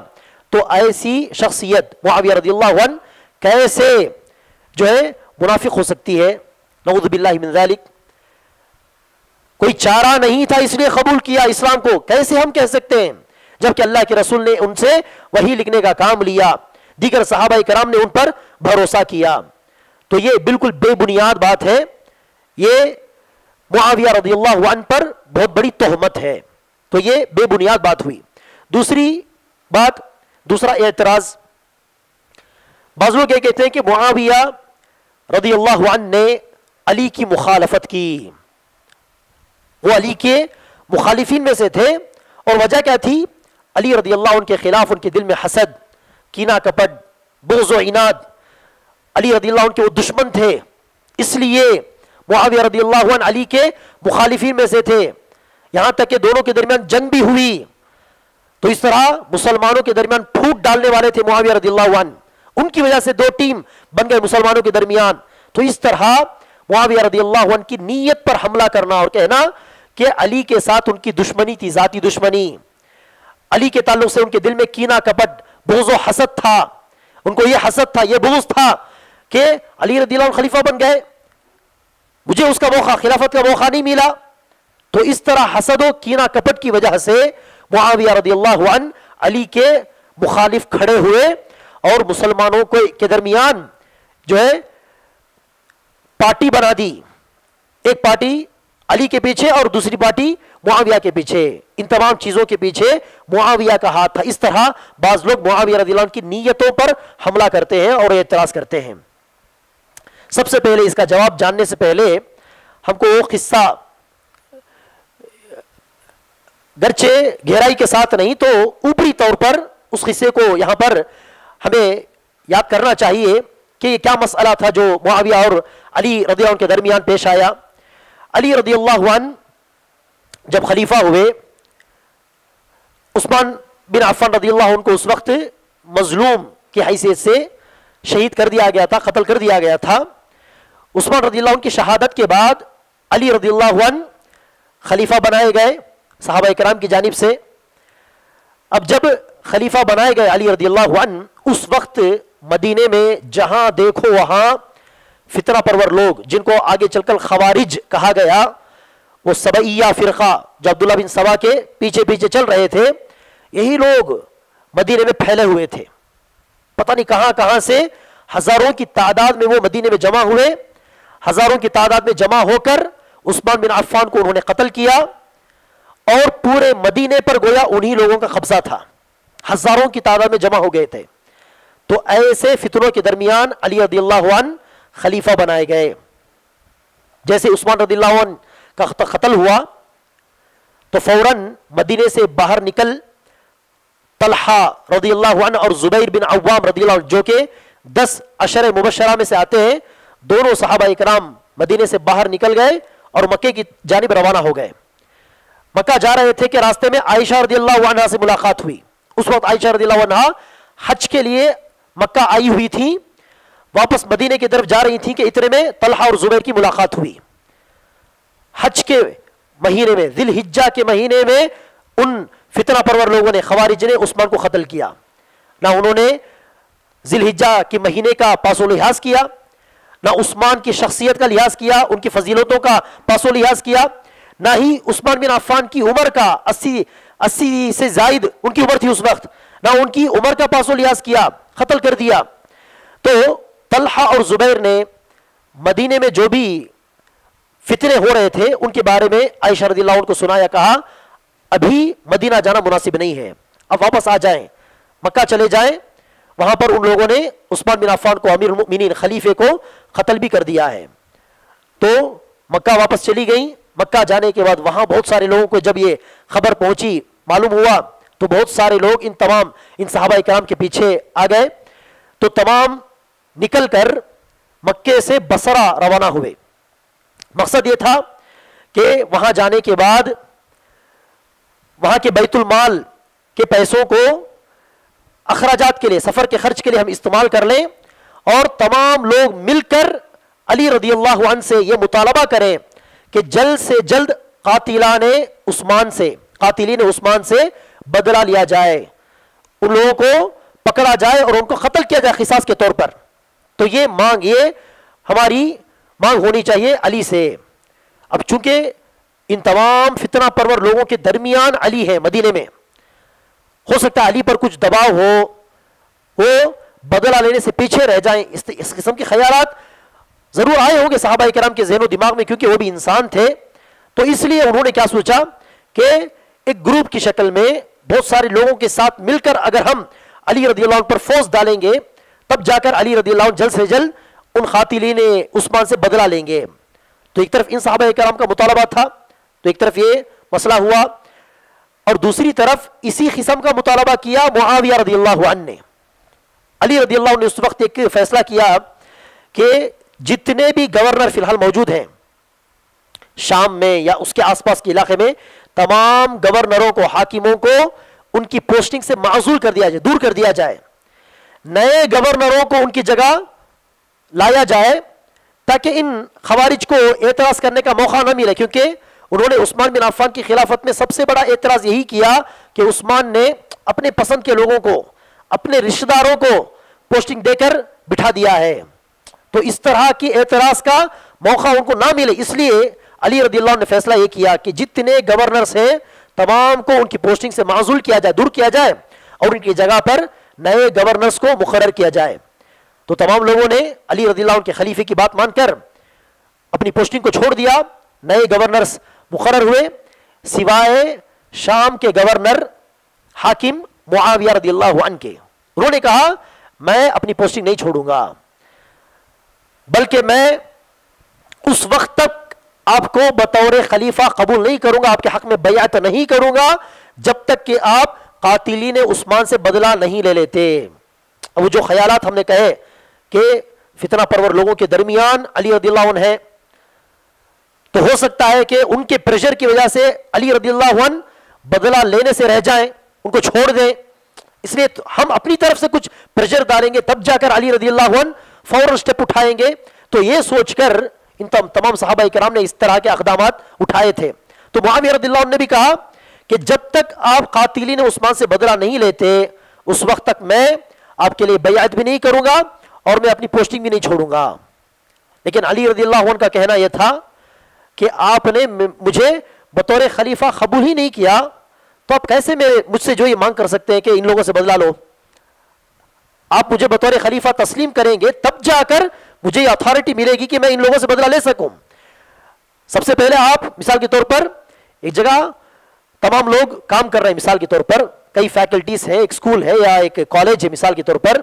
تو ایسی شخصیت معاویہ رضی اللہ عنہ کیسے جو ہے منافق ہو سکتی ہے؟ نعوذ باللہ من ذالک. کوئی چارہ نہیں تھا اس لیے قبول کیا اسلام کو، کیسے ہم کہہ سکتے ہیں؟ جبکہ اللہ کے رسول نے ان سے وحی لکھنے کا کام لیا، دیگر صحابہ کرام نے ان پر بھروسہ کیا. تو یہ بالکل بے بنیاد بات ہے، یہ معاویہ رضی اللہ عنہ پر بہت بڑی تہمت ہے. تو یہ بے بنیاد بات ہوئی. دوسری بات، دوسرا اعتراض، بعض لوگ یہ کہتے ہیں کہ معاویہ رضی اللہ عنہ نے علی کی مخالفت کی، وہ علی کے مخالفین میں سے تھے. اور وجہ کیا تھی؟ علی رضی اللہ عنہ کے خلاف ان کے دل میں حسد، کینہ کپٹ، بغض و عناد. علی رضی اللہ عنہ کے وہ دشمن تھے، اس لیے معاویہ رضی اللہ عنہ علی کے مخالفین میں سے تھے. یہاں تک کہ دونوں کے درمیان جنگ بھی ہوئی. تو اس طرح مسلمانوں کے درمیان پھوٹ ڈالنے والے تھے معاویہ رضی اللہ عنہ، ان کی وجہ سے دو ٹیم بن گئے مسلمانوں کے درمیان. تو اس طرح معاویہ رضی اللہ عنہ کی نیت پر حملہ کرنا اور کہنا کہ علی کے ساتھ ان کی دشمنی تھی، ذاتی دشمنی، علی کے تعلق سے ان کے دل میں کینہ کپٹ، بغض و حسد تھا. ان کو یہ حسد تھا، یہ بغض تھا کہ علی رضی اللہ عنہ خلیفہ بن گئے، مجھے اس کا موقع، خلافت کا موقع نہیں ملا. تو اس طرح حسد و کینہ کپٹ کی وجہ سے معاویہ رضی اللہ عنہ علی کے مخالف کھڑے ہوئے اور مسلمانوں کو کے درمیان جو ہے پارٹی بنا دی. ایک پارٹی علی کے پیچھے اور دوسری پارٹی معاویہ کے پیچھے. ان تمام چیزوں کے پیچھے معاویہ کا ہاتھ تھا. اس طرح بعض لوگ معاویہ رضی اللہ عنہ کی نیتوں پر حملہ کرتے ہیں اور اعتراض کرتے ہیں. سب سے پہلے اس کا جواب جاننے سے پہلے ہم کو وہ قصہ، گرچہ گہرائی کے ساتھ نہیں تو اوپری طور پر اس قصے کو یہاں پر ہمیں یاد کرنا چاہیے کہ یہ کیا مسئلہ تھا جو معاویہ اور علی رضی اللہ عنہ کے درمیان پیش آیا. علی رضی اللہ عنہ جب خلیفہ ہوئے، عثمان بن عفان رضی اللہ عنہ کو اس وقت مظلوم کی حیثیت سے شہید کر دیا گیا تھا، قتل کر دیا گیا تھا. عثمان رضی اللہ عنہ کی شہادت کے بعد علی رضی اللہ عنہ خلیفہ بنائے گئے صحابہ کرام کی جانب سے. اب جب خلیفہ بنائے گئے علی رضی اللہ عنہ، اس وقت مدینے میں جہاں دیکھو وہاں فتنہ پرور لوگ، جن کو آگے چل کر خوارج کہا گیا، وہ سبعیہ فرقہ جو عبداللہ بن سبا کے پیچھے پیچھے چل رہے تھے، یہی لوگ مدینے میں پھیلے ہوئے تھے. پتہ نہیں کہاں کہاں سے ہزاروں کی تعداد میں وہ مدینے میں جمع ہوئے. ہزاروں کی تعداد میں جمع ہو کر عثمان بن عفان کو انہوں نے قتل کیا اور پورے مدینے پر گویا انہی لوگوں کا قبضہ تھا. ہزاروں کی تعداد میں جمع ہو گئے تھے. تو ایسے فتنوں کے درمیان علی رضی اللہ عنہ خلیفہ بنائے گئے. جیسے عثمان رضی اللہ عنہ کا قتل ہوا تو فوراً مدینے سے باہر نکل طلحہ رضی اللہ عنہ اور زبیر بن عوام رضی اللہ عنہ، جو کہ دس عشر مبشرہ میں سے آتے ہیں، دونوں صحابہ اکرام مدینے سے باہر نکل گئے اور مکے کی جانب روانہ ہو گئے. مکہ جا رہے تھے کہ راستے میں عائشہ رضی اللہ عنہا سے ملاقات ہوئی. اس وقت عائشہ رضی اللہ عنہا حج کے لیے مکہ آئی ہوئی تھی، واپس مدینے کی طرف جا رہی تھی کہ اتنے میں طلحہ اور زبیر کی ملاقات ہوئی. حج کے مہینے میں، ذی الحجہ کے مہینے میں ان فتنہ پرور لوگوں نے، خوارج نے عثمان کو قتل کیا. نہ انہوں نے ذی الحجہ کے مہینے کا پاس و لحاظ کیا، نہ عثمان کی شخصیت کا لحاظ کیا، ان کی فضیلتوں کا پاس و لحاظ کیا، نہ ہی عثمان بن عفان کی عمر کا، اسی اسی سے زائد ان کی عمر تھی اس وقت، نہ ان کی عمر کا پاس و لحاظ کیا، قتل کر دیا. تو طلحہ اور زبیر نے مدینے میں جو بھی فتنے ہو رہے تھے ان کے بارے میں عائشہ رضی اللہ عنہ کو سنایا، کہا ابھی مدینہ جانا مناسب نہیں ہے، اب واپس آ جائیں، مکہ چلے جائیں. وہاں پر ان لوگوں نے عثمان بن عفان کو، امیر المؤمنین خلیفے کو قتل بھی کر دیا ہے. تو مکہ واپس چلی گئیں. مکہ جانے کے بعد وہاں بہت سارے لوگوں کو جب یہ خبر پہنچی، معلوم ہوا، تو بہت سارے لوگ ان تمام ان صحابہ کرام کے پیچھے آ گئے. تو تمام نکل کر مکے سے بصرہ روانہ ہوئے. مقصد یہ تھا کہ وہاں جانے کے بعد وہاں کے بیت المال کے پیسوں کو اخراجات کے لیے، سفر کے خرچ کے لیے ہم استعمال کر لیں، اور تمام لوگ مل کر علی رضی اللہ عنہ سے یہ مطالبہ کریں کہ جلد سے جلد قاتلان عثمان سے قاتلین عثمان سے بدلہ لیا جائے. ان لوگوں کو پکڑا جائے اور ان کو قتل کیا جائے قصاص کے طور پر. تو یہ مانگ یہ ہماری مانگ ہونی چاہیے علی سے. اب چونکہ ان تمام فتنہ پرور لوگوں کے درمیان علی ہے مدینے میں, ہو سکتا ہے علی پر کچھ دباؤ ہو, وہ بدلہ لینے سے پیچھے رہ جائیں. اس اس قسم کے خیالات ضرور آئے ہوں گے صحابہ کرام کے ذہن و دماغ میں, کیونکہ وہ بھی انسان تھے. تو اس لیے انہوں نے کیا سوچا کہ ایک گروپ کی شکل میں بہت سارے لوگوں کے ساتھ مل کر اگر ہم علی رضی اللہ عنہ پر فوج ڈالیں گے تب جا کر علی رضی اللہ عنہ جلد سے جلد ان قاتلین عثمان سے بدلہ لیں گے. تو ایک طرف ان صحابہ کرام کا مطالبہ تھا, تو ایک طرف یہ مسئلہ ہوا, اور دوسری طرف اسی قسم کا مطالبہ کیا معاویہ رضی اللہ عنہ نے. علی رضی اللہ عنہ نے اس وقت ایک فیصلہ کیا کہ جتنے بھی گورنر فی الحال موجود ہیں شام میں یا اس کے آس پاس کے علاقے میں, تمام گورنروں کو, حاکموں کو ان کی پوسٹنگ سے معزول کر دیا جائے, دور کر دیا جائے. نئے گورنروں کو ان کی جگہ لایا جائے تاکہ ان خوارج کو اعتراض کرنے کا موقع نہ ملے, کیونکہ انہوں نے عثمان بن عفان کی خلافت میں سب سے بڑا اعتراض یہی کیا کہ عثمان نے اپنے پسند کے لوگوں کو, اپنے رشتہ داروں کو پوسٹنگ دے کر بٹھا دیا ہے. تو اس طرح کی اعتراض کا موقع ان کو نہ ملے, اس لیے علی رضی اللہ عنہ نے فیصلہ یہ کیا کہ جتنے گورنرز ہیں تمام کو ان کی پوسٹنگ سے معزول کیا جائے, دور کیا جائے, اور ان کی جگہ پر نئے گورنرز کو مقرر کیا جائے. تو تمام لوگوں نے علی رضی اللہ عنہ کے خلیفے کی بات مان کر اپنی پوسٹنگ کو چھوڑ دیا, نئے گورنرز مقرر ہوئے سوائے شام کے گورنر حاکم معاویہ رضی اللہ عنہ کے. انہوں نے کہا میں اپنی پوسٹنگ نہیں چھوڑوں گا, بلکہ میں اس وقت تک آپ کو بطور خلیفہ قبول نہیں کروں گا, آپ کے حق میں بیعت نہیں کروں گا جب تک کہ آپ قاتلین عثمان سے بدلہ نہیں لے لیتے. اب جو خیالات ہم نے کہے کہ فتنہ پرور لوگوں کے درمیان علی رضی اللہ عنہ ہے, تو ہو سکتا ہے کہ ان کے پریشر کی وجہ سے علی رضی اللہ عنہ بدلہ لینے سے رہ جائیں, ان کو چھوڑ دیں. اس لیے ہم اپنی طرف سے کچھ پریشر ڈالیں گے تب جا کر علی رضی اللہ عنہ فوراً اسٹیپ اٹھائیں گے. تو یہ سوچ کر ان تمام صحابہ کرام نے اس طرح کے اقدامات اٹھائے تھے. تو معاویہ رضی اللہ عنہ نے بھی کہا کہ جب تک آپ قاتلین عثمان سے بدلہ نہیں لیتے اس وقت تک میں آپ کے لیے بیعت بھی نہیں کروں گا اور میں اپنی پوسٹنگ بھی نہیں چھوڑوں گا. لیکن علی رضی اللہ عنہ کا کہنا یہ تھا کہ آپ نے مجھے بطور خلیفہ قبول ہی نہیں کیا, تو آپ کیسے میرے مجھ سے جو یہ مانگ کر سکتے ہیں کہ ان لوگوں سے بدلہ لو. آپ مجھے بطور خلیفہ تسلیم کریں گے تب جا کر مجھے یہ اتھارٹی ملے گی کہ میں ان لوگوں سے بدلہ لے سکوں. سب سے پہلے آپ مثال کے طور پر ایک جگہ تمام لوگ کام کر رہے ہیں, مثال کے طور پر کئی فیکلٹیز ہیں, ایک اسکول ہے یا ایک کالج ہے, مثال کے طور پر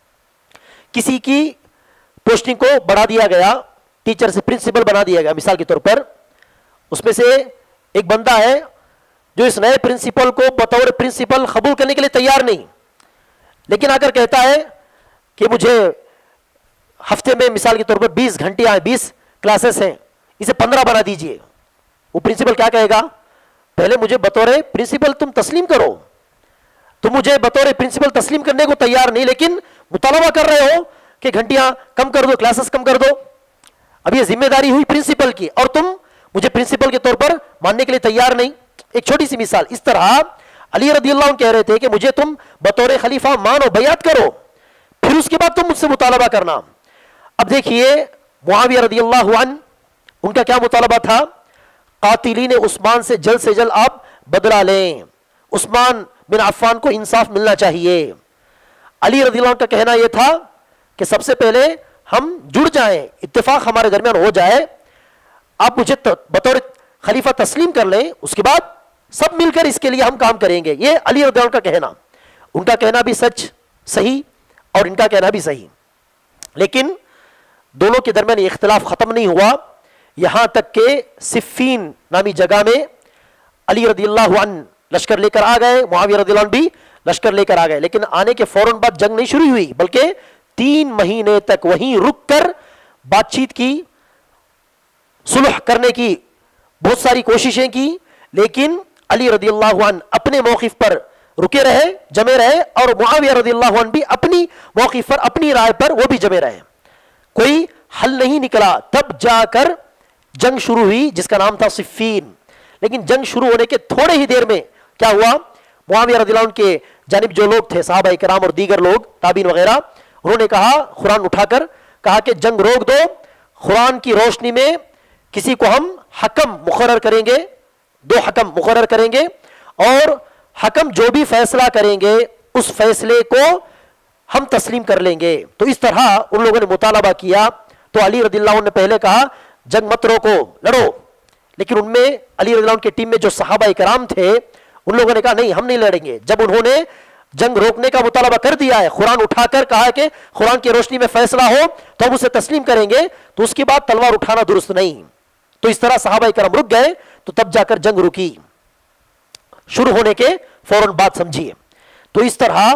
کسی کی پوسٹنگ کو بڑھا دیا گیا, ٹیچر سے پرنسپل بنا دیا گیا مثال کے طور پر. اس میں سے ایک بندہ ہے جو اس نئے پرنسپل کو بطور پرنسپل قبول کرنے کے لیے تیار نہیں, لیکن آ کر کہتا ہے کہ مجھے ہفتے میں مثال کے طور پر بیس گھنٹے آئے, بیس کلاسز ہیں, اسے پندرہ بنا دیجئے. وہ پرنسپل کیا کہے گا, پہلے مجھے بطور پرنسپل تم تسلیم کرو. تم مجھے بطور پرنسپل تسلیم کرنے کو تیار نہیں, لیکن مطالبہ کر رہے ہو کہ گھنٹیاں کم کر دو, کلاسز کم کر دو. اب یہ ذمہ داری ہوئی پرنسپل کی اور تم مجھے پرنسپل کے طور پر ماننے کے لیے تیار نہیں. ایک چھوٹی سی مثال. اس طرح علی رضی اللہ عنہ کہہ رہے تھے کہ مجھے تم بطور خلیفہ مانو, بیعت کرو, پھر اس کے بعد تم مجھ سے مطالبہ کرنا. اب دیکھیے معاویہ رضی اللہ عنہ ان کا کیا مطالبہ تھا, قاتلین عثمان سے جلد سے جلد آپ بدلہ لیں, عثمان بن عفان کو انصاف ملنا چاہیے. علی رضی اللہ عنہ کا کہنا یہ تھا کہ سب سے پہلے ہم جڑ جائیں, اتفاق ہمارے درمیان ہو جائے, آپ مجھے بطور خلیفہ تسلیم کر لیں, اس کے بعد سب مل کر اس کے لیے ہم کام کریں گے. یہ علی رضی اللہ عنہ کا کہنا, ان کا کہنا بھی سچ صحیح اور ان کا کہنا بھی صحیح. لیکن دونوں کے درمیان یہ اختلاف ختم نہیں ہوا, یہاں تک کہ صفین نامی جگہ میں علی رضی اللہ عنہ لشکر لے کر آ گئے, معاویہ رضی اللہ عنہ بھی لشکر لے کر آ گئے. لیکن آنے کے فوراً بعد جنگ نہیں شروع ہوئی, بلکہ تین مہینے تک وہیں رک کر بات چیت کی, صلح کرنے کی بہت ساری کوششیں کی, لیکن علی رضی اللہ عنہ اپنے موقف پر رکے رہے, جمے رہے, اور معاویہ رضی اللہ عنہ بھی اپنی موقف پر, اپنی رائے پر وہ بھی جمے رہے. کوئی حل نہیں نکلا. تب جا کر جنگ شروع ہوئی جس کا نام تھا صفین. لیکن جنگ شروع ہونے کے تھوڑے ہی دیر میں کیا ہوا, معاویہ رضی اللہ عنہ کے جانب جو لوگ تھے صحابہ کرام اور دیگر لوگ تابعین وغیرہ, انہوں نے کہا قرآن اٹھا کر کہا کہ جنگ روک دو, قرآن کی روشنی میں کسی کو ہم حکم مقرر کریں گے, دو حکم مقرر کریں گے, اور حکم جو بھی فیصلہ کریں گے اس فیصلے کو ہم تسلیم کر لیں گے. تو اس طرح ان لوگوں نے مطالبہ کیا. تو علی رضی اللہ عنہ نے پہلے کہا جنگ مت روکو, لڑو, لیکن ان میں علی رضی اللہ عنہ کی ٹیم میں جو صحابہ کرام تھے ان لوگوں نے کہا نہیں ہم نہیں لڑیں گے. جب انہوں نے جنگ روکنے کا مطالبہ کر دیا ہے, قرآن اٹھا کر کہا کہ قرآن کی روشنی میں فیصلہ ہو تو ہم اسے تسلیم کریں گے, تو اس کے بعد تلوار اٹھانا درست نہیں. تو اس طرح صحابہ کرام رک گئے, تو تب جا کر جنگ رکی, شروع ہونے کے فوراً بات سمجھیے. تو اس طرح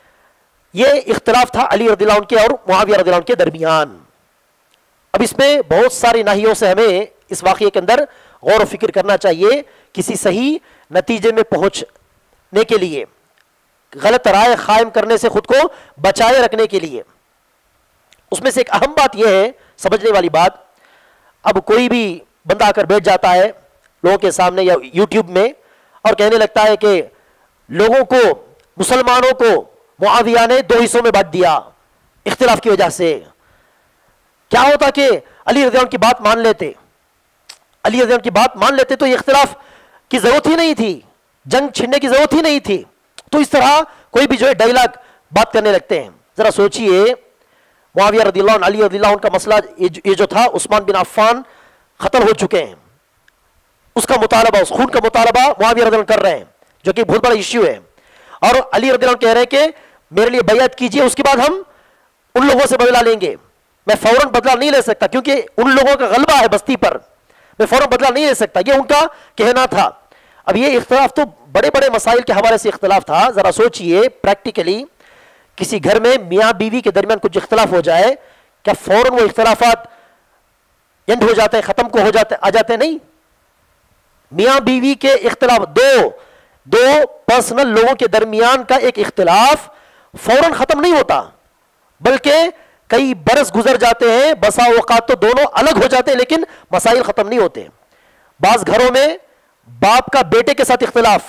یہ اختلاف تھا علی رضی اللہ عنہ کے اور معاویہ رضی اللہ عنہ کے درمیان. اب اس میں بہت ساری ناحیوں سے ہمیں اس واقعے کے اندر غور و فکر کرنا چاہیے کسی صحیح نتیجے میں پہنچنے کے لیے, غلط رائے قائم کرنے سے خود کو بچائے رکھنے کے لیے. اس میں سے ایک اہم بات یہ ہے سمجھنے والی بات, اب کوئی بھی بندہ آ کر بیٹھ جاتا ہے لوگوں کے سامنے یا یوٹیوب میں اور کہنے لگتا ہے کہ لوگوں کو, مسلمانوں کو معاویہ نے دو حصوں میں بانٹ دیا اختلاف کی وجہ سے. کیا ہوتا کہ علی رضی اللہ عنہ کی بات مان لیتے, علی رضی اللہ عنہ کی بات مان لیتے تو یہ اختلاف کی ضرورت ہی نہیں تھی, جنگ چھڑنے کی ضرورت ہی نہیں تھی. تو اس طرح کوئی بھی جو ہے ڈائلاگ بات کرنے لگتے ہیں. ذرا سوچئے معاویہ رضی اللہ عنہ, علی رضی اللہ عنہ کا مسئلہ یہ جو تھا, عثمان بن عفان قتل ہو چکے ہیں, اس کا مطالبہ, اس خون کا مطالبہ معاویہ رضی اللہ عنہ کر رہے ہیں جو کہ بہت بڑا ایشو ہے, اور علی رضی اللہ عنہ کہہ رہے ہیں کہ میرے لیے بیعت کیجئے, اس کے بعد ہم ان لوگوں سے بدلہ لیں گے. میں فوراً بدلہ نہیں لے سکتا کیونکہ ان لوگوں کا غلبہ ہے بستی پر, میں فوراً بدلہ نہیں لے سکتا, یہ ان کا کہنا تھا. اب یہ اختلاف تو بڑے بڑے مسائل کے حوالے سے اختلاف تھا. ذرا سوچئے پریکٹیکلی کسی گھر میں میاں بیوی کے درمیان کچھ اختلاف ہو جائے, کیا فوراً وہ اختلافات اینڈ ہو جاتے ہیں, ختم کو ہو جاتے آ جاتے ہیں؟ نہیں. میاں بیوی کے اختلاف, دو دو پرسنل لوگوں کے درمیان کا ایک اختلاف فوراً ختم نہیں ہوتا, بلکہ کئی برس گزر جاتے ہیں, بسا اوقات تو دونوں الگ ہو جاتے ہیں لیکن مسائل ختم نہیں ہوتے. بعض گھروں میں باپ کا بیٹے کے ساتھ اختلاف,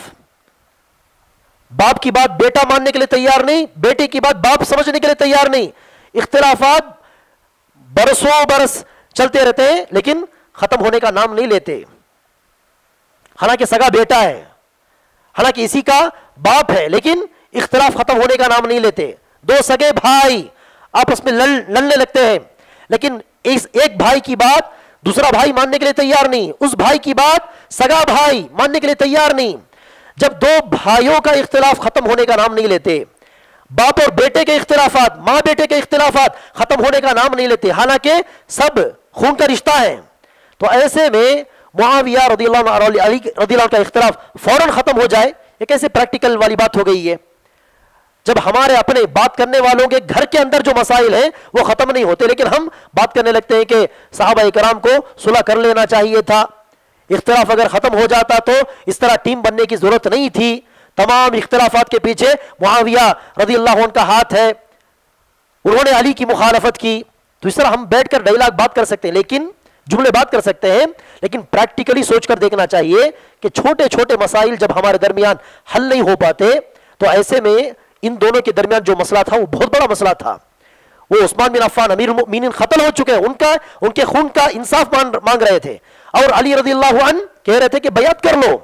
باپ کی بات بیٹا ماننے کے لیے تیار نہیں, بیٹے کی بات باپ سمجھنے کے لیے تیار نہیں, اختلافات برسوں برس چلتے رہتے ہیں لیکن ختم ہونے کا نام نہیں لیتے. حالانکہ سگا بیٹا ہے, حالانکہ اسی کا باپ ہے, لیکن اختلاف ختم ہونے کا نام نہیں لیتے. دو سگے بھائی آپس میں لڑنے لگتے ہیں, لیکن ایک بھائی کی بات دوسرا بھائی ماننے کے لیے تیار نہیں, اس بھائی کی بات سگا بھائی ماننے کے لیے تیار نہیں. جب دو بھائیوں کا اختلاف ختم ہونے کا نام نہیں لیتے, باپ اور بیٹے کے اختلافات, ماں بیٹے کے اختلافات ختم ہونے کا نام نہیں لیتے, حالانکہ سب خون کا رشتہ ہے, تو ایسے میں معاویہ رضی اللہ عنہ اور علی رضی اللہ عنہ کا اختلاف فوراً ختم ہو جائے, یہ کیسے پریکٹیکل والی بات ہو گئی ہے؟ جب ہمارے اپنے بات کرنے والوں کے گھر کے اندر جو مسائل ہیں وہ ختم نہیں ہوتے, لیکن ہم بات کرنے لگتے ہیں کہ صحابہ کرام کو صلح کر لینا چاہیے تھا, اختلاف اگر ختم ہو جاتا تو اس طرح ٹیم بننے کی ضرورت نہیں تھی, تمام اختلافات کے پیچھے معاویہ رضی اللہ عنہ کا ہاتھ ہے, انہوں نے علی کی مخالفت کی. تو اس طرح ہم بیٹھ کر ڈائلاگ بات کر سکتے ہیں, لیکن جملے بات کر سکتے ہیں, لیکن پریکٹیکلی سوچ کر دیکھنا چاہیے کہ چھوٹے چھوٹے مسائل جب ہمارے درمیان حل نہیں ہو پاتے تو ایسے میں ان دونوں کے درمیان جو مسئلہ تھا وہ بہت بڑا مسئلہ تھا. وہ عثمان بن عفان امیر المؤمنین قتل ہو چکے ہیں, ان کا ان کے خون کا انصاف مانگ رہے تھے, اور علی رضی اللہ عنہ کہہ رہے تھے کہ بیعت کر لو.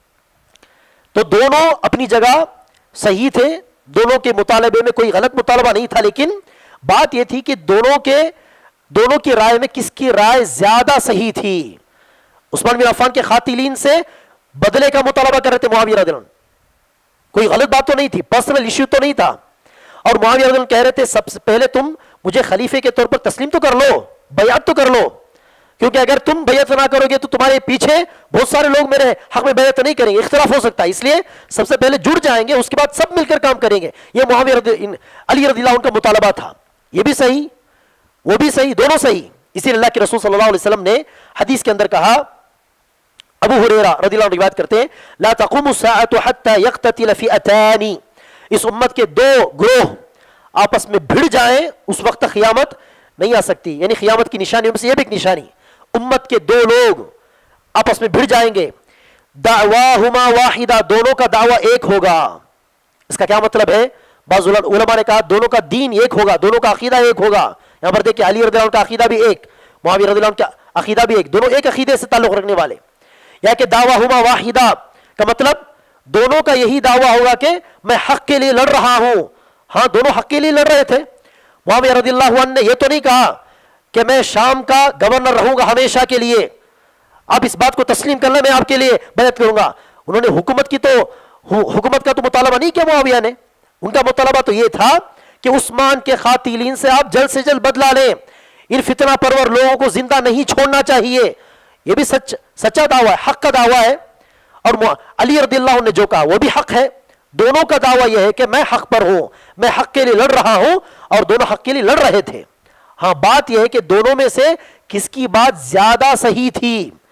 تو دونوں اپنی جگہ صحیح تھے, دونوں کے مطالبے میں کوئی غلط مطالبہ نہیں تھا, لیکن بات یہ تھی کہ دونوں کے دونوں کی رائے میں کس کی رائے زیادہ صحیح تھی. عثمان بن عفان کے قاتلین سے بدلے کا مطالبہ کر رہے تھے معاویہ رضی اللہ عنہ, کوئی غلط بات تو نہیں تھی, پرسنل ایشو تو نہیں تھا, اور معاویہ رضی اللہ عنہ کہہ رہے تھے سب سے پہلے تم مجھے خلیفے کے طور پر تسلیم تو کر لو, بیعت تو کر لو, کیونکہ اگر تم بیعت نہ کرو گے تو تمہارے پیچھے بہت سارے لوگ میرے حق میں بیعت نہیں کریں گے, اختلاف ہو سکتا ہے, اس لیے سب سے پہلے جڑ جائیں گے, اس کے بعد سب مل کر کام کریں گے. یہ معاویہ رضی علی رضی اللہ عنہ کا مطالبہ تھا, یہ بھی صحیح وہ بھی صحیح, دونوں صحیح. اسی لیے اللہ کے رسول صلی اللہ علیہ وسلم نے حدیث کے اندر کہا, ابو ہریرہ رضی اللہ عنہ روایت کرتے ہیں, لا تقوم الساعة حتى يقتتل فئتان, اس امت کے دو گروہ آپس میں بھڑ جائیں اس وقت تک قیامت نہیں آ سکتی. یعنی قیامت کی نشانیوں میں سے یہ بھی ایک نشانی, امت کے دو لوگ آپس میں بھڑ جائیں گے, دعواہما واحدہ، دونوں کا دعویٰ ایک ہوگا. اس کا کیا مطلب ہے؟ بعض علماء نے کہا دونوں کا دین ایک ہوگا، دونوں کا عقیدہ ایک ہوگا. یہاں پر دیکھیں علی رضی اللہ عنہ کا عقیدہ بھی ایک، معاویہ رضی اللہ عنہ کا عقیدہ بھی ایک، دونوں ایک عقیدے سے تعلق رکھنے والے. یا کہ دعواہما واحدہ کا مطلب دونوں کا یہی دعویٰ ہوگا کہ میں حق کے لیے لڑ رہا ہوں. ہاں دونوں حق کے لیے لڑ رہے تھے. معاویہ رضی اللہ عنہ نے یہ تو نہیں کہا کہ میں شام کا گورنر رہوں گا ہمیشہ کے لیے، آپ اس بات کو تسلیم کر لیں میں آپ کے لیے بیعت کروں گا. انہوں نے حکومت کی تو حکومت کا تو مطالبہ نہیں کیا معاویہ نے. ان کا مطالبہ تو یہ تھا کہ عثمان کے قاتلین سے آپ جلد سے جلد بدلہ لیں، ان فتنہ پرور لوگوں کو زندہ نہیں چھوڑنا چاہیے. یہ بھی سچ سچا دعویٰ ہے، حق کا دعویٰ ہے. اور علی رضی اللہ عنہ نے جو کہا وہ بھی حق ہے. دونوں کا دعویٰ یہ ہے کہ میں حق پر ہوں، میں حق کے لیے لڑ رہا ہوں، اور دونوں حق کے لیے لڑ رہے تھے. ہاں بات یہ ہے کہ دونوں میں سے کس کی بات زیادہ صحیح تھی،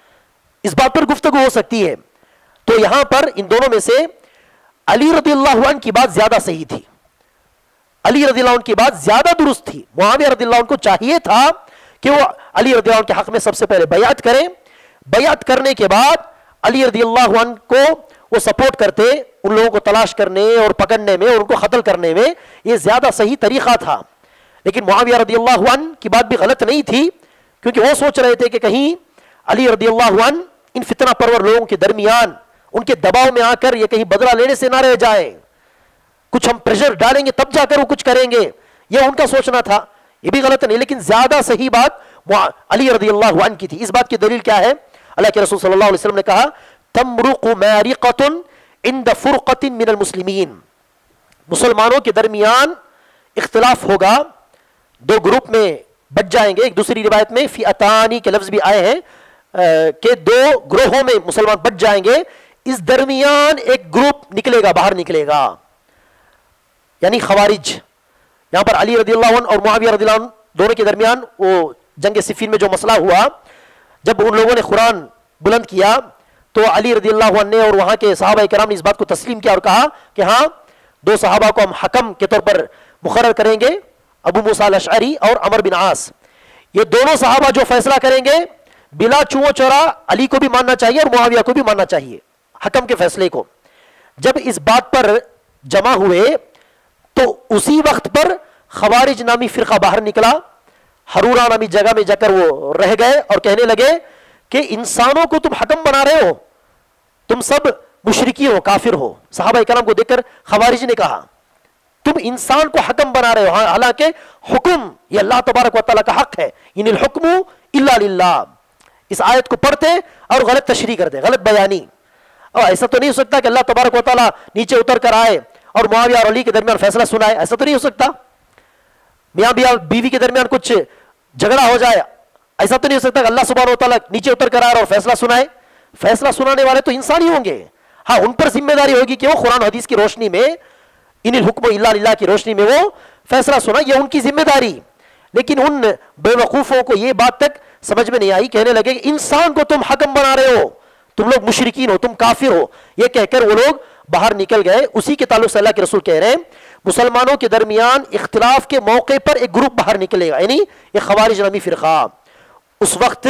اس بات پر گفتگو ہو سکتی ہے. تو یہاں پر ان دونوں میں سے علی رضی اللہ عنہ کی بات زیادہ صحیح تھی، علی رضی اللہ عنہ کی بات زیادہ درست تھی. معاویہ رضی اللہ عنہ کو چاہیے تھا کہ وہ علی رضی اللہ عنہ کے حق میں سب سے پہلے بیعت کریں، بیعت کرنے کے بعد علی رضی اللہ عنہ کو وہ سپورٹ کرتے ان لوگوں کو تلاش کرنے اور پکڑنے میں اور ان کو قتل کرنے میں. یہ زیادہ صحیح طریقہ تھا. لیکن معاویہ رضی اللہ عنہ کی بات بھی غلط نہیں تھی، کیونکہ وہ سوچ رہے تھے کہ کہیں علی رضی اللہ عنہ ان فتنہ پرور لوگوں کے درمیان ان کے دباؤ میں آ کر یہ کہیں بدلہ لینے سے نہ رہ جائیں، کچھ ہم پریشر ڈالیں گے تب جا کر وہ کچھ کریں گے، یہ ان کا سوچنا تھا. یہ بھی غلط نہیں، لیکن زیادہ صحیح بات علی رضی اللہ عنہ کی تھی. اس بات کی دلیل کیا ہے؟ اللہ کے رسول صلی اللہ علیہ وسلم نے کہا تمرق مارقۃ عند فرقۃ من المسلمین، مسلمانوں کے درمیان اختلاف ہوگا، دو گروپ میں بچ جائیں گے. ایک دوسری روایت میں فئتانی کے لفظ بھی آئے ہیں کہ دو گروہوں میں مسلمان بچ جائیں گے، اس درمیان ایک گروپ نکلے گا، باہر نکلے گا، یعنی خوارج. یہاں پر علی رضی اللہ عنہ اور معاویہ رضی اللہ عنہ دونوں کے درمیان وہ جنگ صفین میں جو مسئلہ ہوا، جب ان لوگوں نے قرآن بلند کیا تو علی رضی اللہ عنہ نے اور وہاں کے صحابہ کرام نے اس بات کو تسلیم کیا اور کہا کہ ہاں دو صحابہ کو ہم حکم کے طور پر مقرر کریں گے، ابو موسیٰ الاشعری اور عمر بن عاص. یہ دونوں صحابہ جو فیصلہ کریں گے بلا چوں چورا علی کو بھی ماننا چاہیے اور معاویہ کو بھی ماننا چاہیے حکم کے فیصلے کو. جب اس بات پر جمع ہوئے تو اسی وقت پر خوارج نامی فرقہ باہر نکلا، ہرورا نامی جگہ میں جا کر وہ رہ گئے اور کہنے لگے کہ انسانوں کو تم حکم بنا رہے ہو، تم سب مشرکی ہو، کافر ہو. صحابہ کرام کو دیکھ کر خوارج نے کہا تم انسان کو حکم بنا رہے ہو، حالانکہ حکم یہ اللہ تبارک و تعالیٰ کا حق ہے. ان الحکم الا للہ. اس آیت کو پڑھتے اور غلط تشریح کرتے، غلط بیانی. اور ایسا تو نہیں ہو سکتا کہ اللہ تبارک و تعالیٰ نیچے اتر کر آئے اور معاویہ اور علی کے درمیان فیصلہ سنائے، ایسا تو نہیں ہو سکتا. میاں بیوی کے درمیان کچھ جھگڑا ہو جائے، ایسا تو نہیں ہو سکتا کہ اللہ سبحانہ و تعالیٰ نیچے اتر کر آئے اور فیصلہ سنائے. فیصلہ سنانے والے تو انسان ہی ہوں گے. ہاں ان پر ذمہ داری ہوگی کہ وہ قرآن و حدیث کی روشنی میں، ان الحکم الا للہ کی روشنی میں وہ فیصلہ سنا، یہ ان کی ذمہ داری. لیکن ان بے وقوفوں کو یہ بات تک سمجھ میں نہیں آئی، کہنے لگے کہ انسان کو تم حکم بنا رہے ہو، تم لوگ مشرکین ہو، تم کافر ہو. یہ کہہ کر وہ لوگ باہر نکل گئے. اسی کے تعلق سے اللہ کے رسول کہہ رہے ہیں مسلمانوں کے درمیان اختلاف کے موقع پر ایک گروپ باہر نکلے گا، یعنی یہ خوارج نامی فرقہ. اس وقت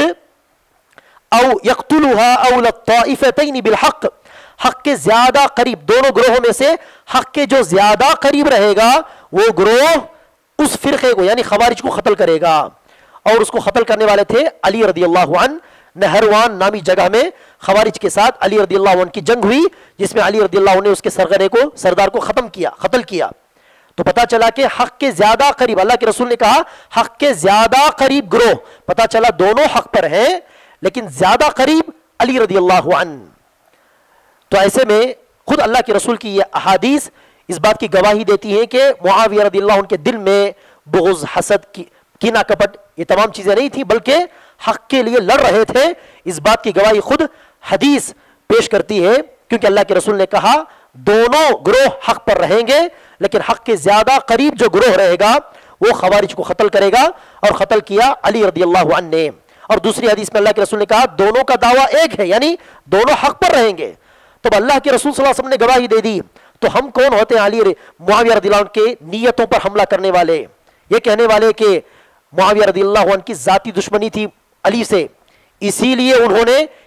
او یقتلها اول الطائفتین بالحق، حق کے زیادہ قریب، دونوں گروہوں میں سے حق کے جو زیادہ قریب رہے گا وہ گروہ اس فرقے کو یعنی خوارج کو قتل کرے گا. اور اس کو قتل کرنے والے تھے علی رضی اللہ عنہ. نہروان نامی جگہ میں خوارج کے ساتھ علی رضی اللہ عنہ کی جنگ ہوئی، جس میں علی رضی اللہ عنہ نے اس کے سرغنے کو سردار کو ختم کیا، قتل کیا. تو پتا چلا کہ حق کے زیادہ قریب، اللہ کے رسول نے کہا حق کے زیادہ قریب گروہ، پتا چلا دونوں حق پر ہیں لیکن زیادہ قریب علی رضی اللہ عنہ. تو ایسے میں خود اللہ کے رسول کی یہ احادیث اس بات کی گواہی دیتی ہے کہ معاویہ رضی اللہ عنہ کے دل میں بغض، حسد، کینہ کپٹ یہ تمام چیزیں نہیں تھی، بلکہ حق کے لیے لڑ رہے تھے. اس بات کی گواہی خود حدیث پیش کرتی ہے، کیونکہ اللہ کے رسول نے کہا دونوں گروہ حق پر رہیں گے لیکن حق کے زیادہ قریب جو گروہ رہے گا وہ خوارج کو قتل کرے گا، اور قتل کیا علی رضی اللہ عنہ نے. اور دوسری حدیث میں اللہ کے رسول نے کہا دونوں کا دعویٰ ایک ہے، یعنی دونوں حق پر رہیں گے. تو اللہ کے رسول صلی اللہ علیہ وسلم نے گواہی دے دی، تو ہم کون ہوتے ہیں علی معاویہ رضی اللہ عنہ کے نیتوں پر حملہ کرنے والے، یہ کہنے والے کہ معاویہ رضی اللہ عنہ کی ذاتی دشمنی تھی علی سے، اسی لیے انہوں نے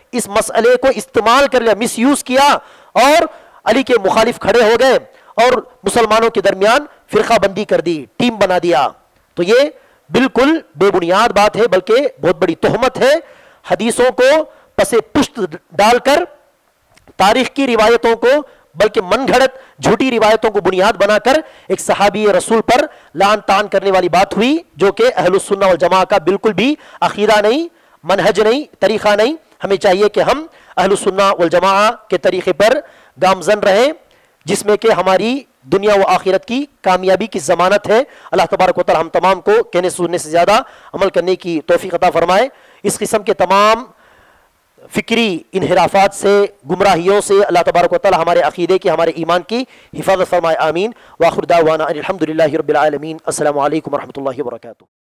اس مسئلے کو استعمال کر لیا، مس یوز کیا اور علی کے مخالف کھڑے ہو گئے اور مسلمانوں کے درمیان فرقہ بندی کر دی، ٹیم بنا دیا. تو یہ بالکل بے بنیاد بات ہے، بلکہ بہت بڑی تہمت ہے. حدیثوں کو پس پشت ڈال کر تاریخ کی روایتوں کو، بلکہ من گھڑت جھوٹی روایتوں کو بنیاد بنا کر ایک صحابی رسول پر لعن طعن کرنے والی بات ہوئی، جو کہ اہل السنہ والجماعہ کا بالکل بھی عقیدہ نہیں، منہج نہیں، طریقہ نہیں. ہمیں چاہیے کہ ہم اہل السنہ والجماعہ کے طریقے پر گامزن رہیں، جس میں کہ ہماری دنیا و آخرت کی کامیابی کی ضمانت ہے. اللہ تبارک و تعالی ہم تمام کو کہنے سننے سے زیادہ عمل کرنے کی توفیق عطا فرمائے. اس قسم کے تمام فکری انحرافات سے، گمراہیوں سے اللہ تبارک و تعالی ہمارے عقیدے کی، ہمارے ایمان کی حفاظت فرمائے. آمین. وآخر دعوانا ان الحمد للہ رب العالمین. السلام علیکم ورحمۃ اللہ وبرکاتہ.